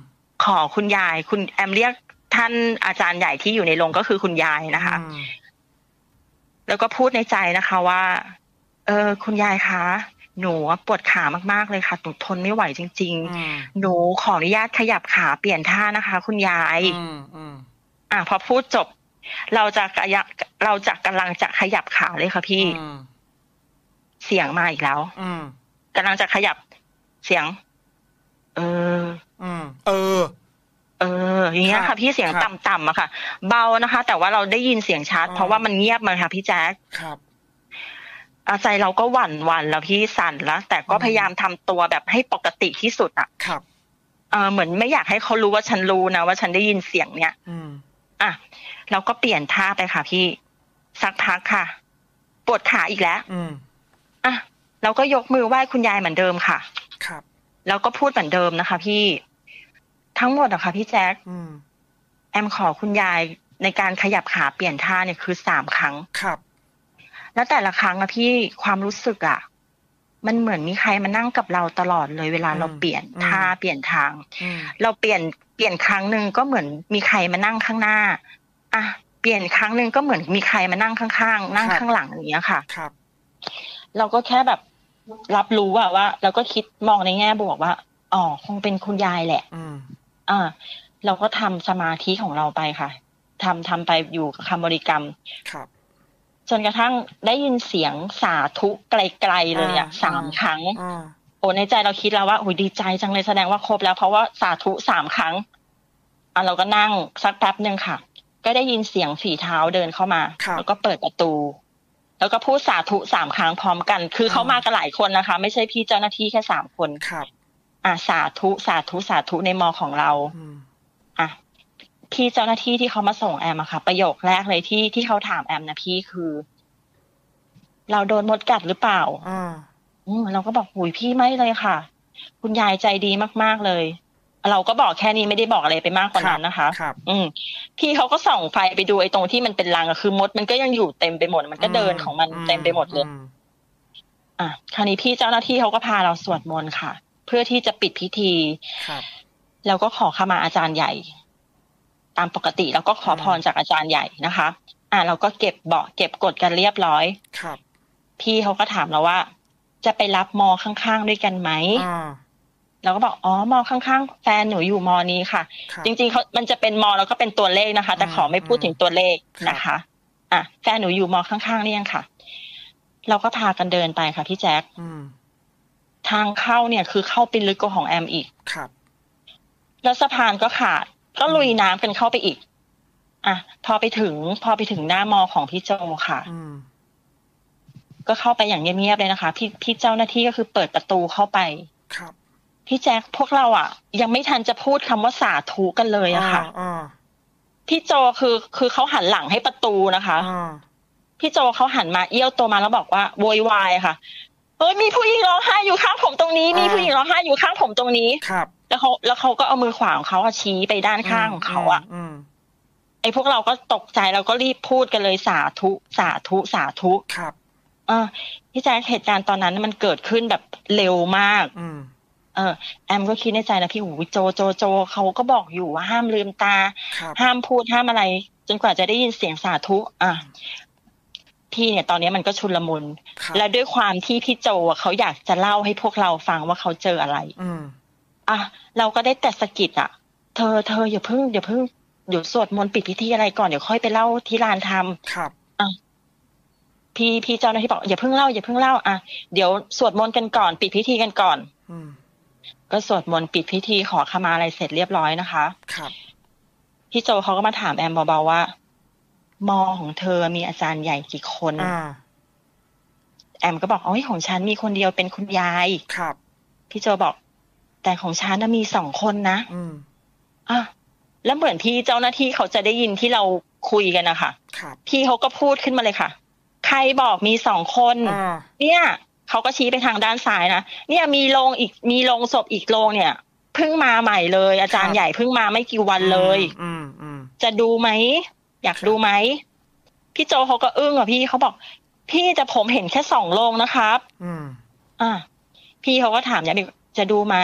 ขอคุณยายคุณแอมเรียกท่านอาจารย์ใหญ่ที่อยู่ในโรงก็คือคุณยายนะคะแล้วก็พูดในใจนะคะว่าเออคุณยายคะหนูปวดขามากๆเลยค่ะหนูทนไม่ไหวจริงๆหนูขออนุญาตขยับขาเปลี่ยนท่านะคะคุณยายอ่ะพอพูดจบเราจะกระยะเราจะกำลังจะขยับขาเลยค่ะพี่เสียงมาอีกแล้วกำลังจะขยับเสียงเออเออเอออย่างเงี้ยค่ะพี่เสียงต่ำๆอะค่ะเบานะคะแต่ว่าเราได้ยินเสียงชัดเพราะว่ามันเงียบมาค่ะพี่แจ๊คครับใจเราก็หวั่นหวั่นแล้วพี่สั่นแล้วแต่ก็พยายามทำตัวแบบให้ปกติที่สุดอะครับเออเหมือนไม่อยากให้เขารู้ว่าฉันรู้นะว่าฉันได้ยินเสียงเนี้ยอืมอ่ะเราก็เปลี่ยนท่าไปค่ะพี่สักพักค่ะปวดขาอีกแล้วอืมอ่ะเราก็ยกมือไหว้คุณยายเหมือนเดิมค่ะครับแล้วก็พูดเหมือนเดิมนะคะพี่ทั้งหมดอะค่ะพี่แจ๊คแอมขอคุณยายในการขยับขาเปลี่ยนท่าเนี่ยคือสามครั้งครับแล้วแต่ละครั้งอะพี่ความรู้สึกอะมันเหมือนมีใครมานั่งกับเราตลอดเลยเวลาเราเปลี่ยนท่าเปลี่ยนทางเราเปลี่ยนเปลี่ยนครั้งหนึ่งก็เหมือนมีใครมานั่งข้างหน้าอ่ะเปลี่ยนครั้งหนึ่งก็เหมือนมีใครมานั่งข้างๆนั่งข้างหลังอย่างเงี้ยค่ะครับเราก็แค่แบบรับรู้ว่าว่าเราก็คิดมองในแง่บวกว่าอ๋อคงเป็นคุณยายแหละอ่าเราก็ทำสมาธิของเราไปค่ะทำทำไปอยู่กับคำบริกรรมครับจนกระทั่งได้ยินเสียงสาธุไกลๆเลยอ่ะสามครั้งโอ้ในใจเราคิดแล้วว่าโอ้ยดีใจจังเลยแสดงว่าครบแล้วเพราะว่าสาธุสามครั้งอ่ะเราก็นั่งสักแป๊บนึงค่ะก็ได้ยินเสียงฝีเท้าเดินเข้ามาแล้วก็เปิดประตูแล้วก็พูดสาธุสามครั้งพร้อมกันคือเขามากันหลายคนนะคะไม่ใช่พี่เจ้าหน้าที่แค่สามคนครับอ่ะสาธุสาธุสาธุในมอของเราอ่ะพี่เจ้าหน้าที่ที่เขามาส่งแอมอะค่ะประโยคแรกเลยที่ที่เขาถามแอมนะพี่คือเราโดนมดกัดหรือเปล่าอ่าอืมเราก็บอกหุยพี่ไม่เลยค่ะคุณยายใจดีมากๆเลยเราก็บอกแค่นี้ไม่ได้บอกอะไรไปมากกว่านั้นนะคะอืมพี่เขาก็ส่องไฟไปดูไอ้ตรงที่มันเป็นรังอะคือมดมันก็ยังอยู่เต็มไปหมดมันก็เดินของมันเต็มไปหมดเลยอ่ะคราวนี้พี่เจ้าหน้าที่เขาก็พาเราสวดมนต์ค่ะเพื่อที่จะปิดพิธีแล้วก็ขอขมาอาจารย์ใหญ่ตามปกติแล้วก็ขอพรจากอาจารย์ใหญ่นะคะอ่ะเราก็เก็บเบาะเก็บกดกันเรียบร้อยครับพี่เขาก็ถามเราว่าจะไปรับมอข้างๆด้วยกันไหมเราก็บอกอ๋อมอข้างๆแฟนหนูอยู่มอนี้ค่ะจริงๆเขามันจะเป็นมอแล้วก็เป็นตัวเลขนะคะแต่ขอไม่พูดถึงตัวเลขนะคะอ่ะแฟนหนูอยู่มอข้างๆนี่ยังค่ะเราก็พากันเดินไปค่ะพี่แจ๊คทางเข้าเนี่ยคือเข้าไปลึกกว่าของแอมอีกครับแล้วสะพานก็ขาดก็ลุยน้ำกันเข้าไปอีกอ่ะพอไปถึงพอไปถึงหน้ามอของพี่โจค่ะก็เข้าไปอย่างเงียบๆเลยนะคะพี่พี่เจ้าหน้าที่ก็คือเปิดประตูเข้าไปครับพี่แจ๊คพวกเราอ่ะยังไม่ทันจะพูดคำว่าสาธุกันเลยอะค่ะพี่โจคือคือเขาหันหลังให้ประตูนะคะพี่โจเขาหันมาเอี้ยวตัวมาแล้วบอกว่าโวยวายค่ะเฮ้ยมีผู้หญิงร้องไห้อยู่ข้างผมตรงนี้มีผู้หญิงร้องไห้อยู่ข้างผมตรงนี้ครับแล้วเขาแล้วเขาก็เอามือขวาของเขาชี้ไปด้านข้างของเขาอ่ะไอ้พวกเราก็ตกใจเราก็รีบพูดกันเลยสาธุสาธุสาธุครับเออพี่แจ๊คเหตุการณ์ตอนนั้นมันเกิดขึ้นแบบเร็วมากเออแอมก็คิดในใจนะพี่หูโจโจโจเขาก็บอกอยู่ว่าห้ามลืมตาห้ามพูดห้ามอะไรจนกว่าจะได้ยินเสียงสาธุอ่ะพี่เนี่ยตอนนี้มันก็ชุลมุนและด้วยความที่พี่โจเขาอยากจะเล่าให้พวกเราฟังว่าเขาเจออะไรอ่ะเราก็ได้แต่สะกิดอ่ะเธอเธออย่าเพิ่งอย่าเพิ่งเดี๋ยวสวดมนต์ปิดพิธีอะไรก่อนเดี๋ยวค่อยไปเล่าที่ลานธรรมครับอ่ะพี่พี่เจ้าหน้าที่บอกอย่าเพิ่งเล่าอย่าเพิ่งเล่าอ่ะเดี๋ยวสวดมนต์กันก่อนปิดพิธีกันก่อนก็สวดมนต์ปิดพิธีขอขมาอะไรเสร็จเรียบร้อยนะคะครับพี่โจเขาก็มาถามแอมเบาๆว่ามอของเธอมีอาจารย์ใหญ่กี่คนแอมก็บอกอ๋อของฉันมีคนเดียวเป็นคุณยายครับพี่โจบอกแต่ของฉันน่ะมีสองคนนะอืมอ่ะแล้วเหมือนที่เจ้าหน้าที่เขาจะได้ยินที่เราคุยกันนะคะครับพี่เขาก็พูดขึ้นมาเลยค่ะใครบอกมีสองคนเนี่ยเขาก็ชี้ไปทางด้านซ้ายนะเนี่ยมีโรงอีกมีโรงศพอีกโรงเนี่ยเพิ่งมาใหม่เลยอาจารย์ใหญ่เพิ่งมาไม่กี่วันเลยจะดูไหมอยากดูไหมพี่โจเขาก็อึ้งอ่ะพี่เขาบอกพี่แต่ผมเห็นแค่สองโรงนะครับอืมอ่ะพี่เขาก็ถามย้ำอีกจะดูไหม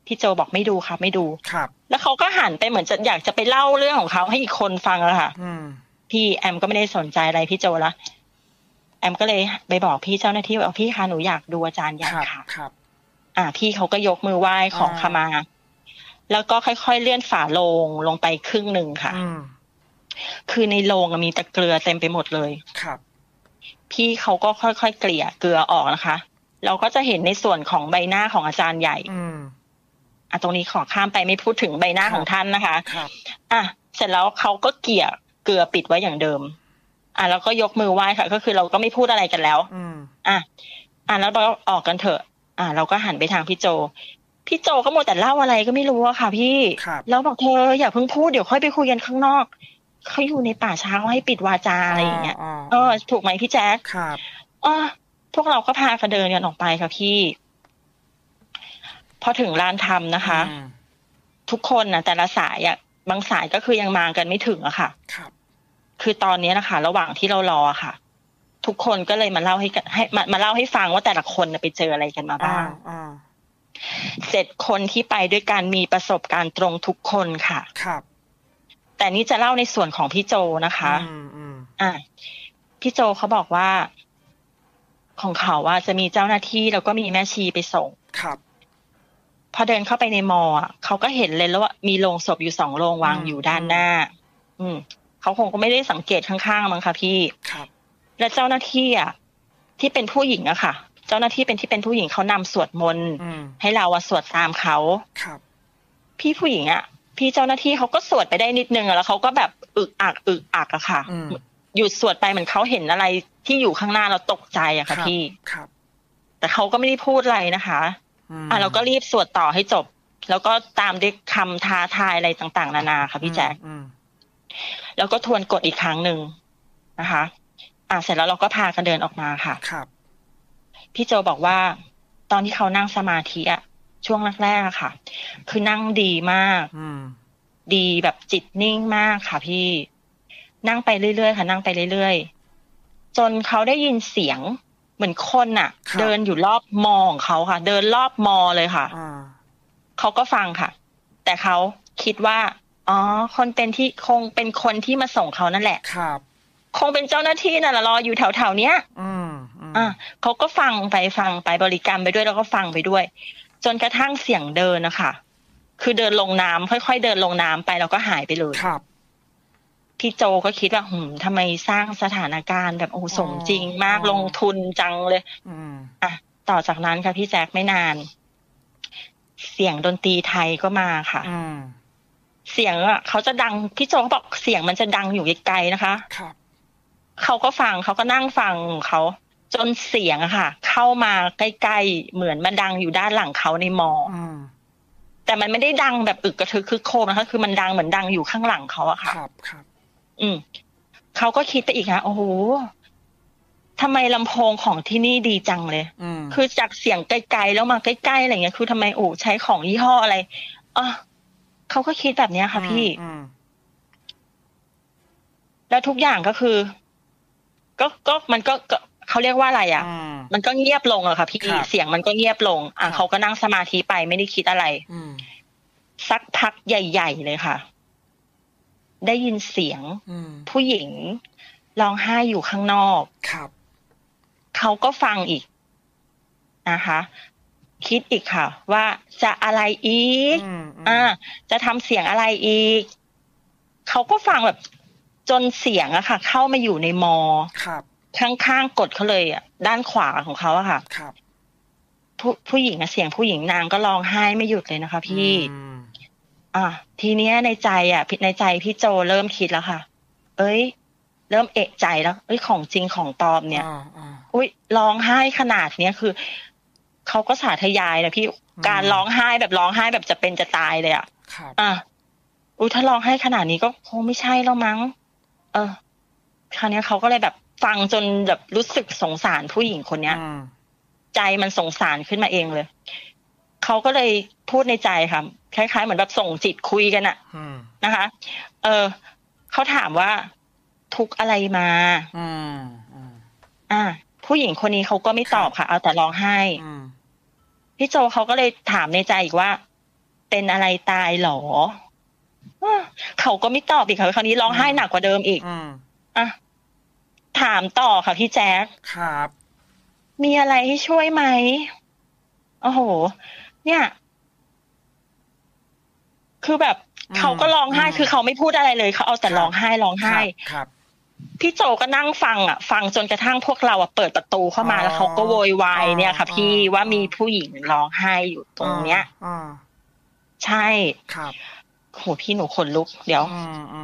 พี่โจบอกไม่ดูครับไม่ดูครับแล้วเขาก็หันไปเหมือนจะอยากจะไปเล่าเรื่องของเขาให้อีกคนฟังอะค่ะพี่แอมก็ไม่ได้สนใจอะไรพี่โจละแอมก็เลยไปบอกพี่เจ้าหน้าที่ว่าพี่คะหนูอยากดูอาจารย์ใหญ่ค่ะครับอ่าพี่เขาก็ยกมือไหว้ของขมาแล้วก็ค่อยๆเลื่อนฝาโลงลงไปครึ่งหนึ่งค่ะคือในโลงมีแต่เกลือเต็มไปหมดเลยครับพี่เขาก็ค่อยๆเกลี่ยเกลือออกนะคะเราก็จะเห็นในส่วนของใบหน้าของอาจารย์ใหญ่อ่ะตรงนี้ขอข้ามไปไม่พูดถึงใบหน้าของท่านนะคะอ่ะเสร็จแล้วเขาก็เกลี่ยเกลือปิดไว้อย่างเดิมอ่ะแล้วก็ยกมือไหว้ค่ะก็คือเราก็ไม่พูดอะไรกันแล้วอ่ะอ่ะแล้วเราออกกันเถอะอ่ะเราก็หันไปทางพี่โจพี่โจก็มัวแต่เล่าอะไรก็ไม่รู้อะค่ะพี่แล้วบอกเธออย่าเพิ่งพูดเดี๋ยวค่อยไปคุยกันข้างนอกเขาอยู่ในป่าช้าเขาให้ปิดวาจาอะไรอย่างเงี้ยเออถูกไหมพี่แจ๊คครับอ่ะพวกเราก็พากันเดินกันออกไปค่ะพี่พอถึงลานธรรมนะคะทุกคนนะแต่ละสายอ่ะบางสายก็คือยังมากันไม่ถึงอะค่ะครับคือตอนนี้นะคะระหว่างที่เรารอค่ะทุกคนก็เลยมาเล่าให้ให้มามาเล่าให้ฟังว่าแต่ละคนไปเจออะไรกันมาบ้างเจ็ดคนที่ไปด้วยกันมีประสบการณ์ตรงทุกคนค่ะครับแต่นี่จะเล่าในส่วนของพี่โจนะคะอ่าพี่โจเขาบอกว่าของเขาว่าจะมีเจ้าหน้าที่แล้วก็มีแม่ชีไปส่งครับพอเดินเข้าไปในมออ่ะเขาก็เห็นเลยแล้วว่ามีโลงศพอยู่สองโลงวางอยู่ด้านหน้าอืมเขาคงก็ไม่ได้สังเกตข้างๆมั้งคะพี่ครับและเจ้าหน้าที่อ่ะที่เป็นผู้หญิงอะค่ะเจ้าหน้าที่เป็นที่เป็นผู้หญิงเขานำสวดมนต์ให้เราอะสวดตามเขาครับพี่ผู้หญิงอะพี่เจ้าหน้าที่เขาก็สวดไปได้นิดนึงแล้วเขาก็แบบอึกอักอึกอักอะค่ะหยุดสวดไปเหมือนเขาเห็นอะไรที่อยู่ข้างหน้าเราตกใจอะค่ะพี่ครับแต่เขาก็ไม่ได้พูดอะไรนะคะอ่ะเราก็รีบสวดต่อให้จบแล้วก็ตามด้วยคำท้าทายอะไรต่างๆนานาค่ะพี่แจ๊คแล้วก็ทวนกฎอีกครั้งหนึ่งนะคะอ่ะเสร็จแล้วเราก็พากันเดินออกมาค่ะครับพี่โจบอกว่าตอนที่เขานั่งสมาธิอะช่วงแรกๆค่ะคือนั่งดีมากดีแบบจิตนิ่งมากค่ะพี่นั่งไปเรื่อยๆค่ะนั่งไปเรื่อยๆจนเขาได้ยินเสียงเหมือนคนน่ะเดินอยู่รอบมอของเขาค่ะเดินรอบมอเลยค่ะเขาก็ฟังค่ะแต่เขาคิดว่าอ๋อคนเป็นที่คงเป็นคนที่มาส่งเขานั่นแหละครับคงเป็นเจ้าหน้าที่น่ะรออยู่แถวๆเนี้ยอ่าเขาก็ฟังไปฟังไปบริกรรมไปด้วยแล้วก็ฟังไปด้วยจนกระทั่งเสียงเดินนะคะคือเดินลงน้ำค่อยๆเดินลงน้ำไปแล้วก็หายไปเลยครับพี่โจก็คิดว่าหืมทำไมสร้างสถานการณ์แบบโอ้สมจริงมากลงทุนจังเลยอ่ะต่อจากนั้นค่ะพี่แจ๊คไม่นานเสียงดนตรีไทยก็มาค่ะเสียงอ่ะเขาจะดังพี่โจเขาบอกเสียงมันจะดังอยู่ไกลๆนะคะครับเขาก็ฟังเขาก็นั่งฟังเขาจนเสียงอะค่ะเข้ามาใกล้ๆเหมือนมันดังอยู่ด้านหลังเขาในมอแต่มันไม่ได้ดังแบบอึกกระทึกคึกโครมนะคะคือมันดังเหมือนดังอยู่ข้างหลังเขาอะค่ะครับครับอืมเขาก็คิดไปอีกนะโอ้โหทำไมลำโพงของที่นี่ดีจังเลยคือจากเสียงไกลๆแล้วมาใกล้ๆอะไรเงี้ยคือทำไมโอ้ใช้ของยี่ห้ออะไรอ่ะเขาก็คิดแบบนี้ค่ะพี่แล้วทุกอย่างก็คือก็ก็มันก็เขาเรียกว่าอะไรอ่ะมันก็เงียบลงอะค่ะพี่เสียงมันก็เงียบลงอ่ะเขาก็นั่งสมาธิไปไม่ได้คิดอะไรสักพักใหญ่ๆเลยค่ะได้ยินเสียงผู้หญิงร้องไห้อยู่ข้างนอกครับเขาก็ฟังอีกนะคะคิดอีกค่ะว่าจะอะไรอีกอ่าจะทำเสียงอะไรอีกเขาก็ฟังแบบจนเสียงอะค่ะเข้ามาอยู่ในมอครับข้างๆกดเขาเลยอ่ะด้านขวาของเขาอะค่ะครับผู้ผู้หญิงอะเสียงผู้หญิงนางก็ร้องไห้ไม่หยุดเลยนะคะพี่อ่ะทีเนี้ยในใจอ่ะในใจพี่โจเริ่มคิดแล้วค่ะเอ้ยเริ่มเอะใจแล้วเอ้ยของจริงของปลอมเนี่ยอุ้ยร้องไห้ขนาดเนี้ยคือเขาก็สาธยายนะพี่การร้องไห้แบบร้องไห้แบบจะเป็นจะตายเลยอ่ะอ่ะอุ้ยถ้าร้องไห้ขนาดนี้ก็คงไม่ใช่แล้วมั้งเออคราวนี้เขาก็เลยแบบฟังจนแบบรู้สึกสงสารผู้หญิงคนเนี้ยใจมันสงสารขึ้นมาเองเลยเขาก็เลยพูดในใจค่ะคล้ายๆเหมือนแบบส่งจิตคุยกันอะนะคะเออเขาถามว่าทุกอะไรมาอ่าผู้หญิงคนนี้เขาก็ไม่ตอบค่ะเอาแต่ร้องไห้พี่โจเขาก็เลยถามในใจอีกว่าเป็นอะไรตายหรอเขาก็ไม่ตอบอีกค่ะคราวนี้ร้องไห้หนักกว่าเดิมอีกอ่ะถามต่อค่ะพี่แจ๊คครับมีอะไรให้ช่วยไหมโอ้โหเนี่ยคือแบบเขาก็ร้องไห้คือเขาไม่พูดอะไรเลยเขาเอาแต่ร้องไห้ร้องไห้ครับพี่โจก็นั่งฟังอ่ะฟังจนกระทั่งพวกเราอ่ะเปิดประตูเข้ามาแล้วเขาก็โวยวายเนี่ยค่ะพี่ว่ามีผู้หญิงร้องไห้อยู่ตรงเนี้ยใช่ครับโหพี่หนูขนลุกเดี๋ยว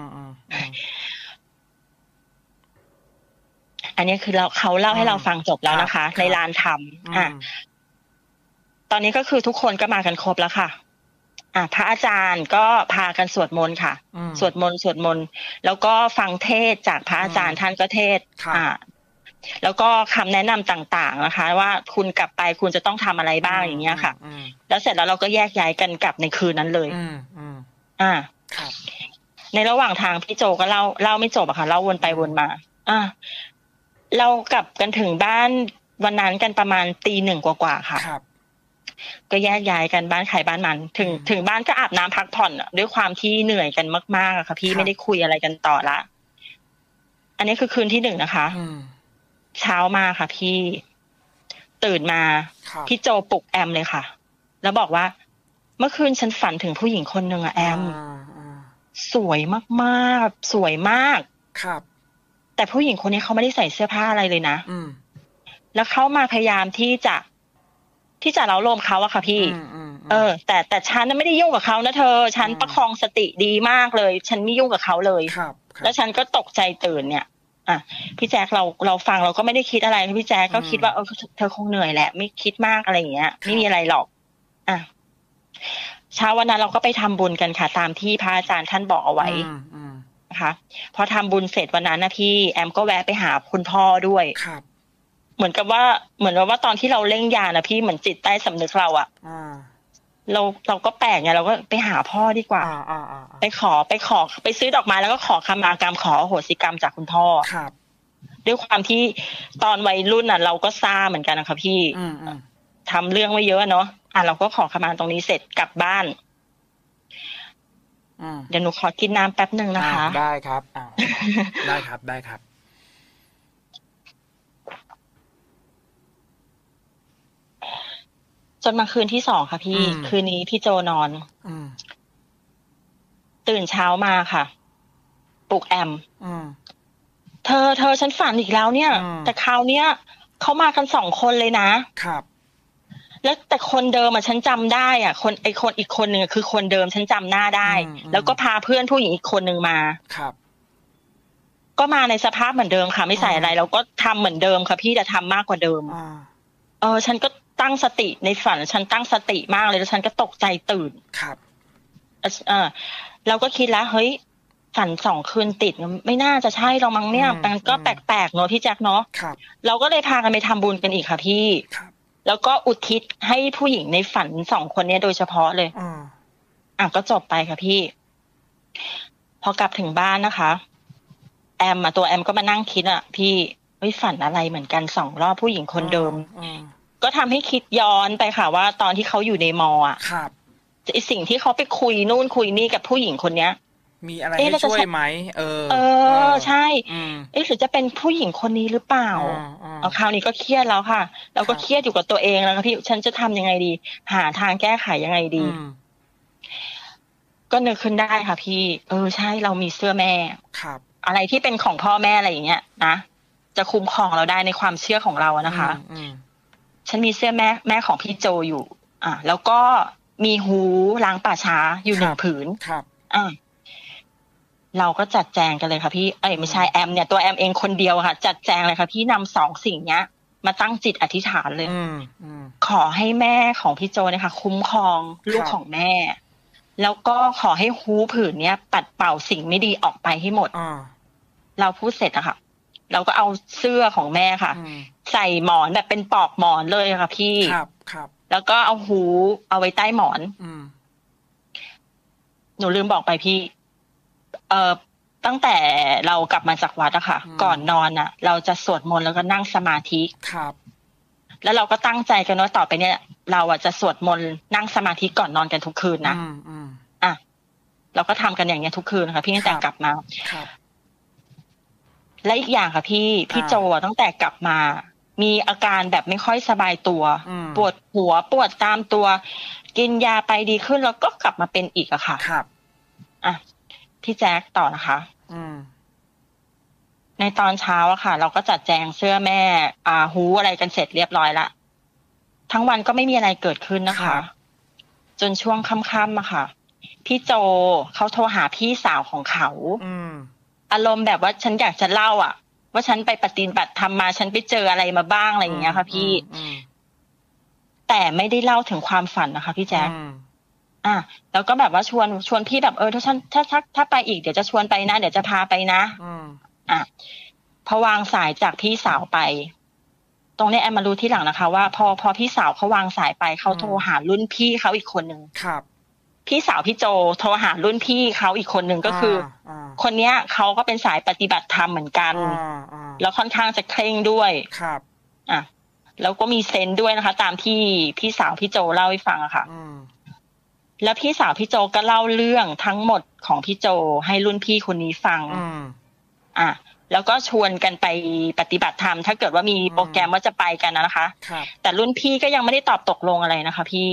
อันนี้คือเราเขาเล่าให้เราฟังจบแล้วนะคะในลานธรรมอ่ะตอนนี้ก็คือทุกคนก็มากันครบแล้วค่ะอ่ะพระอาจารย์ก็พากันสวดมนต์ค่ะสวดมนต์สวดมนต์แล้วก็ฟังเทศจากพระอาจารย์ท่านก็เทศอ่ะแล้วก็คำแนะนำต่างๆนะคะว่าคุณกลับไปคุณจะต้องทำอะไรบ้างอย่างเงี้ยค่ะแล้วเสร็จแล้วเราก็แยกย้ายกันกลับในคืนนั้นเลยอ่าในระหว่างทางพี่โจก็เล่าเล่าไม่จบอะค่ะเล่าวนไปวนมาอ่าเรากลับกันถึงบ้านวันนั้นกันประมาณตีหนึ่งกว่าๆค่ะก็แยกย้ายกันบ้านใครบ้านมันถึงถึงบ้านก็อาบน้ำพักผ่อนด้วยความที่เหนื่อยกันมากๆอะค่ะพี่ไม่ได้คุยอะไรกันต่อละอันนี้คือคืนที่หนึ่งนะคะเช้ามาค่ะพี่ตื่นมาพี่โจปลุกแอมเลยค่ะแล้วบอกว่าเมื่อคืนฉันฝันถึงผู้หญิงคนหนึ่งอะแอมสวยมากๆสวยมากครับแต่ผู้หญิงคนนี้เขาไม่ได้ใส่เสื้อผ้าอะไรเลยนะแล้วเขามาพยายามที่จะที่จะเล้าโลมเขาอะค่ะพี่เออแต่แต่ฉันไม่ได้ยุ่งกับเขานะเธอฉันประคองสติดีมากเลยฉันไม่ยุ่งกับเขาเลยแล้วฉันก็ตกใจตื่นเนี่ยอ่ะพี่แจ๊คเราเราฟังเราก็ไม่ได้คิดอะไรพี่แจ๊คก็คิดว่าเออเธอคงเหนื่อยแหละไม่คิดมากอะไรอย่างเงี้ยไม่มีอะไรหรอกอ่ะเช้าวันนั้นเราก็ไปทำบุญกันค่ะตามที่พระอาจารย์ท่านบอกเอาไว้นะคะพอทำบุญเสร็จวันนั้นนะพี่แอมก็แวะไปหาคุณพ่อด้วยครับเหมือนกับว่าเหมือนว่าตอนที่เราเล่งยานะพี่เหมือนจิตใต้สำนึกเราอะเราเราก็แปลกไงเราก็ไปหาพ่อดีกว่าไปขอไปขอไปซื้อดอกไม้แล้วก็ขอขมากรรมขออโหสิกรรมจากคุณพ่อครับด้วยความที่ตอนวัยรุ่นน่ะเราก็ซ่าเหมือนกันนะคะพี่ทำเรื่องไว้เยอะเนาะอ่ะเราก็ขอขมาตรงนี้เสร็จกลับบ้านเดี๋ยวหนูขอกินน้ำแป๊บหนึ่งนะคะได้ครับได้ครับได้ครับจนมาคืนที่สองค่ะพี่คืนนี้พี่โจนอนตื่นเช้ามาค่ะปลุกแอมเธอเธอฉันฝันอีกแล้วเนี่ยแต่คราวเนี้ยเขามากันสองคนเลยนะครับแล้วแต่คนเดิมอ่ะฉันจำได้อ่ะคนไอคนอีกคนหนึ่งคือคนเดิมฉันจำหน้าได้แล้วก็พาเพื่อนผู้หญิงอีกคนหนึ่งมาครับก็มาในสภาพเหมือนเดิมค่ะไม่ใส่อะไรแล้วก็ทำเหมือนเดิมค่ะพี่แต่ทำมากกว่าเดิมเออฉันก็ตั้งสติในฝันฉันตั้งสติมากเลยแล้วฉันก็ตกใจตื่นครับเออเราก็คิดแล้วเฮ้ยฝันสองคืนติดไม่น่าจะใช่เรามั้งเนี่ยมันก็แปลกๆเนาะพี่แจ็คเนาะเราก็เลยพากันไปทำบุญกันอีกค่ะพี่แล้วก็อุทิศให้ผู้หญิงในฝันสองคนนี้โดยเฉพาะเลยอ่ะก็จบไปค่ะพี่พอกลับถึงบ้านนะคะแอมอ่ะตัวแอมก็มานั่งคิดอ่ะพี่เฮ้ยฝันอะไรเหมือนกันสองรอบผู้หญิงคนเดิมก็ทำให้คิดย้อนไปค่ะว่าตอนที่เขาอยู่ในมออ่ะครับไอสิ่งที่เขาไปคุยนู่นคุยนี่กับผู้หญิงคนเนี้ยมีอะไรให้ช่วยไหมเออเออใช่เอ๊ะหรือจะเป็นผู้หญิงคนนี้หรือเปล่าเอาคราวนี้ก็เครียดแล้วค่ะเราก็เครียดอยู่กับตัวเองแล้วค่ะพี่ฉันจะทำยังไงดีหาทางแก้ไขยังไงดีก็นึกขึ้นได้ค่ะพี่เออใช่เรามีเสื้อแม่ครับอะไรที่เป็นของพ่อแม่อะไรอย่างเงี้ยนะจะคุ้มครองเราได้ในความเชื่อของเราอะนะคะฉันมีเสื้อแม่แม่ของพี่โจอยู่อ่ะแล้วก็มีหูล้างป่าช้าอยู่หนึ่งผืนครับอ่ะเราก็จัดแจงกันเลยค่ะพี่เอ้ยไม่ใช่แอมเนี่ยตัวแอมเองคนเดียวค่ะจัดแจงเลยค่ะพี่นำสองสิ่งเนี้ยมาตั้งจิตอธิษฐานเลยขอให้แม่ของพี่โจเนี่ยค่ะคุ้มครองลูกของแม่แล้วก็ขอให้หูผืนเนี้ยปัดเป่าสิ่งไม่ดีออกไปให้หมดเราพูดเสร็จอะค่ะเราก็เอาเสื้อของแม่ค่ะใส่หมอนแบบเป็นปลอกหมอนเลยค่ะพี่ครับครับแล้วก็เอาหูเอาไว้ใต้หมอนหนูลืมบอกไปพี่เอ่อตั้งแต่เรากลับมาจากวัดอะค่ะก่อนนอนอะเราจะสวดมนต์แล้วก็นั่งสมาธิครับแล้วเราก็ตั้งใจกันว่าต่อไปเนี่ยเราอ่ะจะสวดมนต์นั่งสมาธิก่อนนอนกันทุกคืนนะอ่ะเราก็ทำกันอย่างเงี้ยทุกคืนค่ะพี่ตั้งแต่กลับมาและอีกอย่างค่ะพี่พี่โจอ่ะตั้งแต่กลับมามีอาการแบบไม่ค่อยสบายตัวปวดหัวปวดตามตัวกินยาไปดีขึ้นแล้วก็กลับมาเป็นอีกอะค่ะครับอ่ะพี่แจ๊คต่อนะคะอืมในตอนเช้าอะค่ะเราก็จัดแจงเสื้อแม่อ่าฮูอะไรกันเสร็จเรียบร้อยละทั้งวันก็ไม่มีอะไรเกิดขึ้นนะคะจนช่วงค่ำๆอะค่ะพี่โจเขาโทรหาพี่สาวของเขาอืมอารมณ์แบบว่าฉันอยากจะเล่าอะว่าฉันไปปฏิบัติธรรมมาฉันไปเจออะไรมาบ้างอะไรอย่างเงี้ยค่ะพี่แต่ไม่ได้เล่าถึงความฝันนะคะพี่แจ๊คอ่ะแล้วก็แบบว่าชวนชวนพี่แบบเออถ้าฉันถ้าถ้าถ้าไปอีกเดี๋ยวจะชวนไปนะเดี๋ยวจะพาไปนะอ่ะพอวางสายจากพี่สาวไปตรงนี้แอมมารู้ที่หลังนะคะว่าพอพอพี่สาวเขาวางสายไปเขาโทรหารุ่นพี่เขาอีกคนนึงครับพี่สาวพี่โจโทรหารุ่นพี่เขาอีกคนนึงก็คือคนเนี้ยเขาก็เป็นสายปฏิบัติธรรมเหมือนกันแล้วค่อนข้างจะเคร่งด้วยครับอ่ะแล้วก็มีเซนด้วยนะคะตามที่พี่สาวพี่โจเล่าให้ฟังอะค่ะแล้วพี่สาวพี่โจก็เล่าเรื่องทั้งหมดของพี่โจให้รุ่นพี่คนนี้ฟังอ่ะแล้วก็ชวนกันไปปฏิบัติธรรมถ้าเกิดว่ามีโปรแกรมว่าจะไปกันนะคะแต่รุ่นพี่ก็ยังไม่ได้ตอบตกลงอะไรนะคะพี่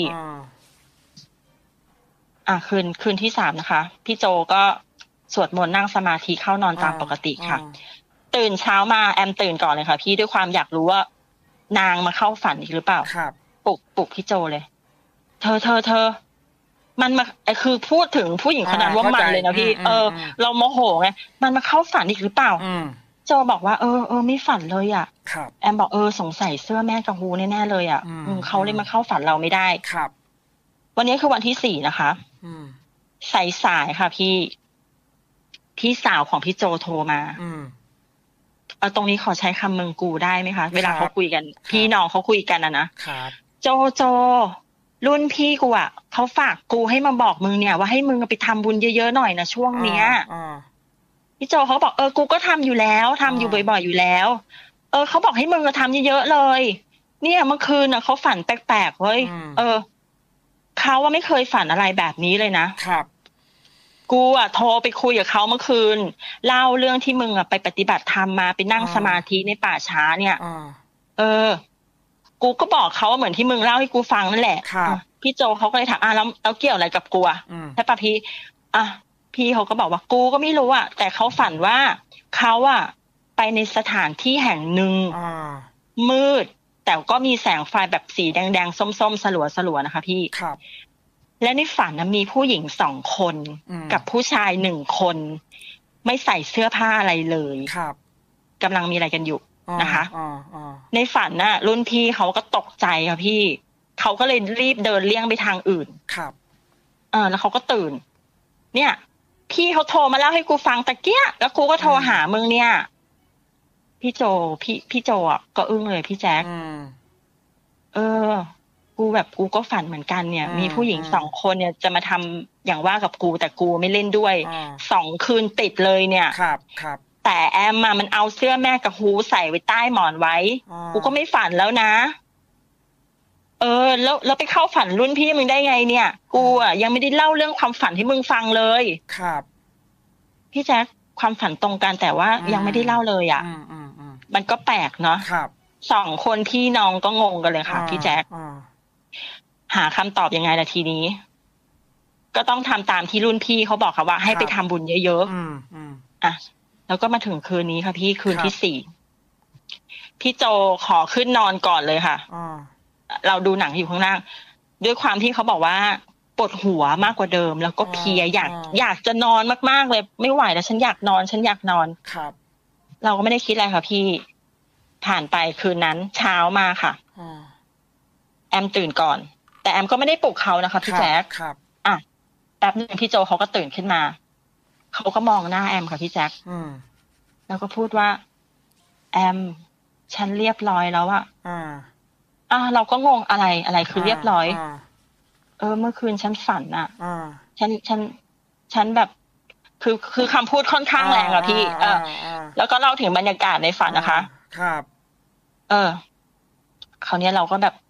อ่ะคืนคืนที่สามนะคะพี่โจก็สวดมนต์นั่งสมาธิเข้านอนตามปกติค่ะตื่นเช้ามาแอมตื่นก่อนเลยค่ะพี่ด้วยความอยากรู้ว่านางมาเข้าฝันอีกหรือเปล่าปลุกปลุกพี่โจเลยเธอเธอเธอมันมาไอ้คือพูดถึงผู้หญิงคนนั้นว่ามันเลยนะพี่เออเราโมโหไงมันมาเข้าฝันอีกหรือเปล่าโจบอกว่าเออเออไม่ฝันเลยอ่ะแอมบอกเออสงสัยเสื้อแม่กับฮูแน่ๆเลยอ่ะเขาเลยมาเข้าฝันเราไม่ได้ครับวันนี้คือวันที่สี่นะคะสายสายค่ะพี่พี่สาวของพี่โจโทรมาเอาตรงนี้ขอใช้คำมึงกูได้ไหมคะเวลาเขาคุยกันพี่น้องเขาคุยกันอะนะโจโจรุ่นพี่กูอ่ะเขาฝากกูให้มาบอกมึงเนี่ยว่าให้มึงไปทำบุญเยอะๆหน่อยนะช่วงเนี้ยพี่โจเขาบอกเออกูก็ทำอยู่แล้วทำอยู่บ่อยๆอยู่แล้วเออเขาบอกให้มึงทำเยอะๆเลยเนี่ยเมื่อคืนน่ะเขาฝันแปลกๆเว้ยเออเขาว่าไม่เคยฝันอะไรแบบนี้เลยนะครับกูอ่ะโทรไปคุยกับเขาเมื่อคืนเล่าเรื่องที่มึงอ่ะไปปฏิบัติธรรมมาไปนั่งสมาธิในป่าช้าเนี่ยเออกูก็บอกเขาว่าเหมือนที่มึงเล่าให้กูฟังนั่นแหละพี่โจเขาก็เลยถามอ่ะแล้วแล้วเกี่ยวอะไรกับกูอ่ะใช่ป่ะพี่อ่ะพี่เขาก็บอกว่ากูก็ไม่รู้อ่ะแต่เขาฝันว่าเขาอ่ะไปในสถานที่แห่งหนึ่งมืดแต่ก็มีแสงไฟแบบสีแดงๆส้มๆสลัวๆนะคะพี่ครับและในฝันนะมีผู้หญิงสองคนกับผู้ชายหนึ่งคนไม่ใส่เสื้อผ้าอะไรเลยครับกำลังมีอะไรกันอยู่นะคะในฝันน่ะรุ่นพี่เขาก็ตกใจค่ะพี่เขาก็เลยรีบเดินเลี่ยงไปทางอื่นครับเออแล้วเขาก็ตื่นเนี่ยพี่เขาโทรมาเล่าให้กูฟังตะเกียแล้วกูก็โทรหามึงเนี่ยพี่โจพี่พี่โจอ่ะก็อึ้งเลยพี่แจ๊คเออกูแบบกูก็ฝันเหมือนกันเนี่ยมีผู้หญิงสองคนเนี่ยจะมาทำอย่างว่ากับกูแต่กูไม่เล่นด้วยสองคืนติดเลยเนี่ยครับครับแต่แอมมามันเอาเสื้อแม่กับฮูใส่ไว้ใต้หมอนไว้กูก็ไม่ฝันแล้วนะเออแล้วแล้วไปเข้าฝันรุ่นพี่มึงได้ไงเนี่ยกูอ่ะยังไม่ได้เล่าเรื่องความฝันให้มึงฟังเลยครับพี่แจ๊คความฝันตรงกันแต่ว่ายังไม่ได้เล่าเลยอ่ะมันก็แปลกเนาะสองคนพี่น้องก็งงกันเลยค่ะพี่แจ๊คหาคำตอบยังไงล่ะทีนี้ก็ต้องทำตามที่รุ่นพี่เขาบอกค่ะว่าให้ไปทำบุญเยอะๆอ่ะแล้วก็มาถึงคืนนี้ค่ะพี่คืนที่สี่พี่โจขอขึ้นนอนก่อนเลยค่ะเราดูหนังอยู่ข้างล่างด้วยความที่เขาบอกว่าปวดหัวมากกว่าเดิมแล้วก็เพลียอยากอยากจะนอนมากๆเลยไม่ไหวแล้วฉันอยากนอนฉันอยากนอนครับเราก็ไม่ได้คิดอะไรค่ะพี่ผ่านไปคืนนั้นเช้ามาค่ะแอมตื่นก่อนแต่แอมก็ไม่ได้ปลุกเขานะคะพี่แจ๊คครับอ่ะแป๊บนึงพี่โจเขาก็ตื่นขึ้นมาเขาก็มองหน้าแอมค่ะพี่แจ๊คแล้วก็พูดว่าแอมฉันเรียบร้อยแล้วอะอ่าอ่าเราก็งงอะไรอะไรคือเรียบร้อยเออเมื่อคืนฉันฝันอะฉันฉันฉันแบบคือคือคำพูดค่อนข้างแรงอะพี่เออแล้วก็เล่าถึงบรรยากาศในฝันนะคะครับเออคราวนี้เราก็แบบ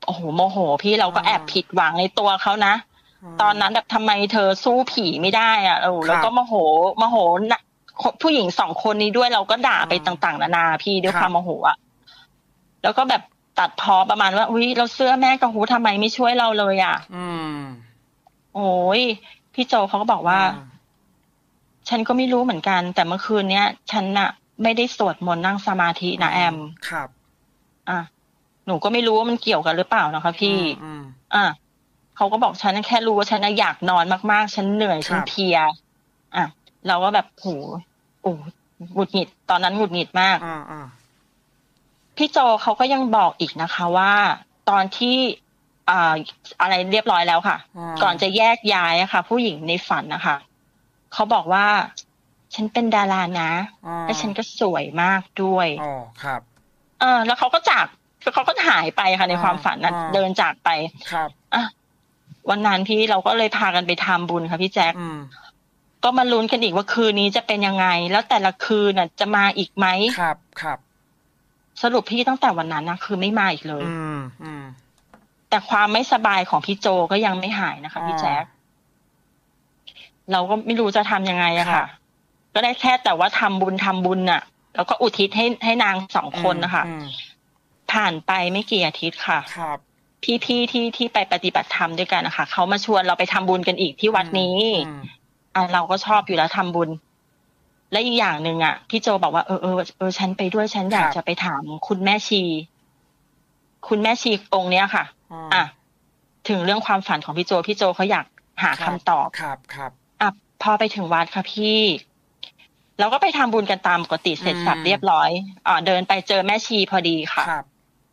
โอ้โหโมโหพี่เราก็แอบผิดหวังในตัวเขานะตอนนั้นแบบทำไมเธอสู้ผีไม่ได้อ่ะเออแล้วก็โมโหโมโหผู้หญิงสองคนนี้ด้วยเราก็ด่าไปต่างๆนานาพี่ด้วยความโมโหอ่ะแล้วก็แบบตัดพ้อประมาณว่าอุ้ยเราเสื้อแม่กระหูทำไมไม่ช่วยเราเลยอ่ะอืมโอ้ยพี่โจเขาก็บอกว่าฉันก็ไม่รู้เหมือนกันแต่เมื่อคืนเนี้ยฉันน่ะไม่ได้สวดมนต์นั่งสมาธินะแอมครับอ่ะหนูก็ไม่รู้ว่ามันเกี่ยวกันหรือเปล่านะคะพี่อ่ะเขาก็บอกฉันแค่รู้ว่าฉันอยากนอนมากๆฉันเหนื่อยฉันเพลียอ่ะเราก็แบบโหโอ้หงุดหงิดตอนนั้นหงุดหงิดมากพี่โจเขาก็ยังบอกอีกนะคะว่าตอนที่อ่าอะไรเรียบร้อยแล้วค่ะก่อนจะแยกย้ายอะค่ะผู้หญิงในฝันนะคะเขาบอกว่าฉันเป็นดารานะและฉันก็สวยมากด้วยอ๋อครับเออแล้วเขาก็จากเขาก็หายไปค่ะในความฝันนั้นเดินจากไปครับอ่ะวันนั้นพี่เราก็เลยพากันไปทำบุญค่ะพี่แจ๊คก็มาลุ้นกันอีกว่าคืนนี้จะเป็นยังไงแล้วแต่ละคืนน่ะจะมาอีกไหมครับครับสรุปพี่ตั้งแต่วันนั้นนะคือไม่มาอีกเลยอืมอืมแต่ความไม่สบายของพี่โจก็ยังไม่หายนะคะพี่แจ๊คเราก็ไม่รู้จะทำยังไงอะค่ะก็ได้แค่แต่ว่าทำบุญทำบุญน่ะแล้วก็อุทิศให้ให้นางสองคนนะคะผ่านไปไม่กี่อาทิตย์ค่ะครับพี่ๆที่ที่ไปปฏิบัติธรรมด้วยกันนะคะเขามาชวนเราไปทำบุญกันอีกที่วัดนี้อ่ะเราก็ชอบอยู่แล้วทำบุญและอีกอย่างหนึ่งอ่ะพี่โจบอกว่าเออเออเออฉันไปด้วยฉันอยากจะไปถามคุณแม่ชีคุณแม่ชีองค์เนี้ยค่ะอ่ะถึงเรื่องความฝันของพี่โจพี่โจเขาอยากหาคำตอบครับครับอ่ะพอไปถึงวัดค่ะพี่เราก็ไปทำบุญกันตามปกติเสร็จสับเรียบร้อยอ่าเดินไปเจอแม่ชีพอดีค่ะครับ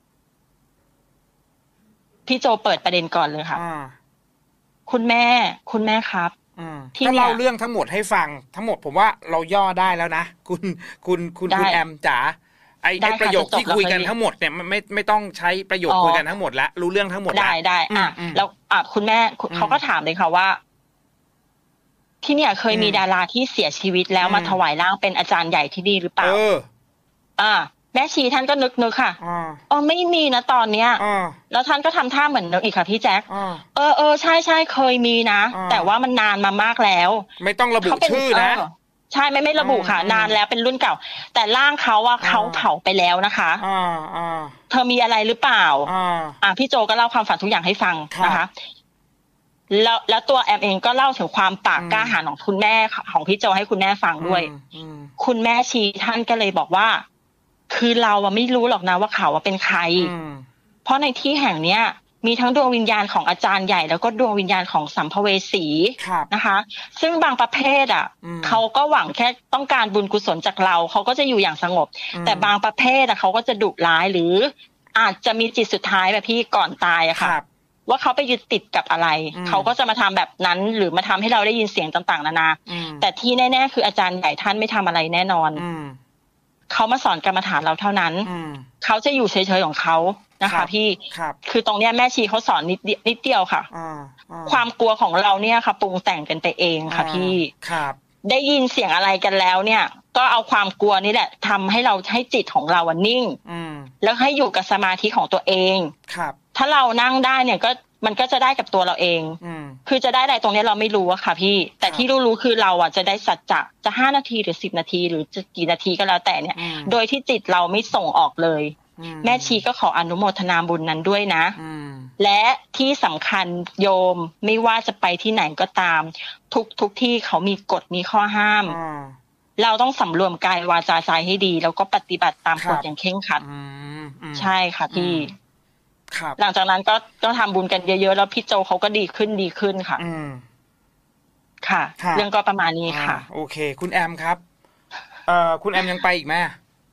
พี่โจเปิดประเด็นก่อนเลยค่ะคุณแม่คุณแม่ครับที่เล่าเรื่องทั้งหมดให้ฟังทั้งหมดผมว่าเราย่อได้แล้วนะคุณคุณคุณคุณแอมจ๋าไอ้ประโยคที่คุยกันทั้งหมดเนี่ยไม่ไม่ต้องใช้ประโยคคุยกันทั้งหมดแล้วรู้เรื่องทั้งหมดได้ได้อ่ะแล้วอ่ะคุณแม่เขาก็ถามเลยค่ะว่าที่เนี่ยเคยมีดาราที่เสียชีวิตแล้วมาถวายร่างเป็นอาจารย์ใหญ่ที่นี่หรือเปล่าอ่าแม่ชีท่านก็นึกนึกค่ะอ๋อไม่มีนะตอนเนี้ยแล้วท่านก็ทำท่าเหมือนนึกอีกค่ะพี่แจ๊คเออเออใช่ใช่เคยมีนะแต่ว่ามันนานมามากแล้วไม่ต้องระบุชื่อนะใช่ไม่ไม่ระบุค่ะนานแล้วเป็นรุ่นเก่าแต่ร่างเขาว่าเขาเผาไปแล้วนะคะเธอมีอะไรหรือเปล่าอ่าพี่โจก็เล่าความฝันทุกอย่างให้ฟังนะคะแล้วแล้วตัวแอมเองก็เล่าถึงความปากกล้าหาญของคุณแม่ของพี่โจให้คุณแม่ฟังด้วยคุณแม่ชีท่านก็เลยบอกว่าคือเราอะไม่รู้หรอกนะว่าเขาเป็นใครเพราะในที่แห่งเนี้ยมีทั้งดวงวิญญาณของอาจารย์ใหญ่แล้วก็ดวงวิญญาณของสัมภเวสีนะคะซึ่งบางประเภทอ่ะเขาก็หวังแค่ต้องการบุญกุศลจากเราเขาก็จะอยู่อย่างสงบแต่บางประเภทอ่ะเขาก็จะดุร้ายหรืออาจจะมีจิตสุดท้ายแบบพี่ก่อนตายอะค่ะว่าเขาไปยึดติดกับอะไรเขาก็จะมาทำแบบนั้นหรือมาทำให้เราได้ยินเสียงต่างๆนานาแต่ที่แน่ๆคืออาจารย์ใหญ่ท่านไม่ทำอะไรแน่นอนเขามาสอนกรรมฐานเราเท่านั้นเขาจะอยู่เฉยๆของเขานะคะพี่คือตรงเนี้ยแม่ชีเขาสอนนิดนิดเดียวค่ะความกลัวของเราเนี่ยค่ะปรุงแต่งกันไปเองค่ะพี่ได้ยินเสียงอะไรกันแล้วเนี่ยก็เอาความกลัวนี่แหละทำให้เราให้จิตของเราอ่ะนิ่งแล้วให้อยู่กับสมาธิของตัวเองถ้าเรานั่งได้เนี่ยก็มันก็จะได้กับตัวเราเองคือจะได้อะไรตรงนี้เราไม่รู้อะค่ะพี่แต่ที่รู้ๆคือเราอ่ะจะได้สัจจะจะห้านาทีหรือสิบนาทีหรือจะกี่นาทีก็แล้วแต่เนี่ยโดยที่จิตเราไม่ส่งออกเลยแม่ชีก็ขออนุโมทนาบุญนั้นด้วยนะและที่สำคัญโยมไม่ว่าจะไปที่ไหนก็ตามทุกทุกที่เขามีกฎมีข้อห้ามเราต้องสำรวมกายวาจาใจให้ดีแล้วก็ปฏิบัติตามกฎอย่างเคร่งครัดใช่ค่ะพี่หลังจากนั้นก็ก็ทำบุญกันเยอะๆแล้วพี่โจเขาก็ดีขึ้นดีขึ้นค่ะค่ะเรื่องก็ประมาณนี้ค่ะโอเคคุณแอมครับเอ่อคุณแอมยังไปอีกไหม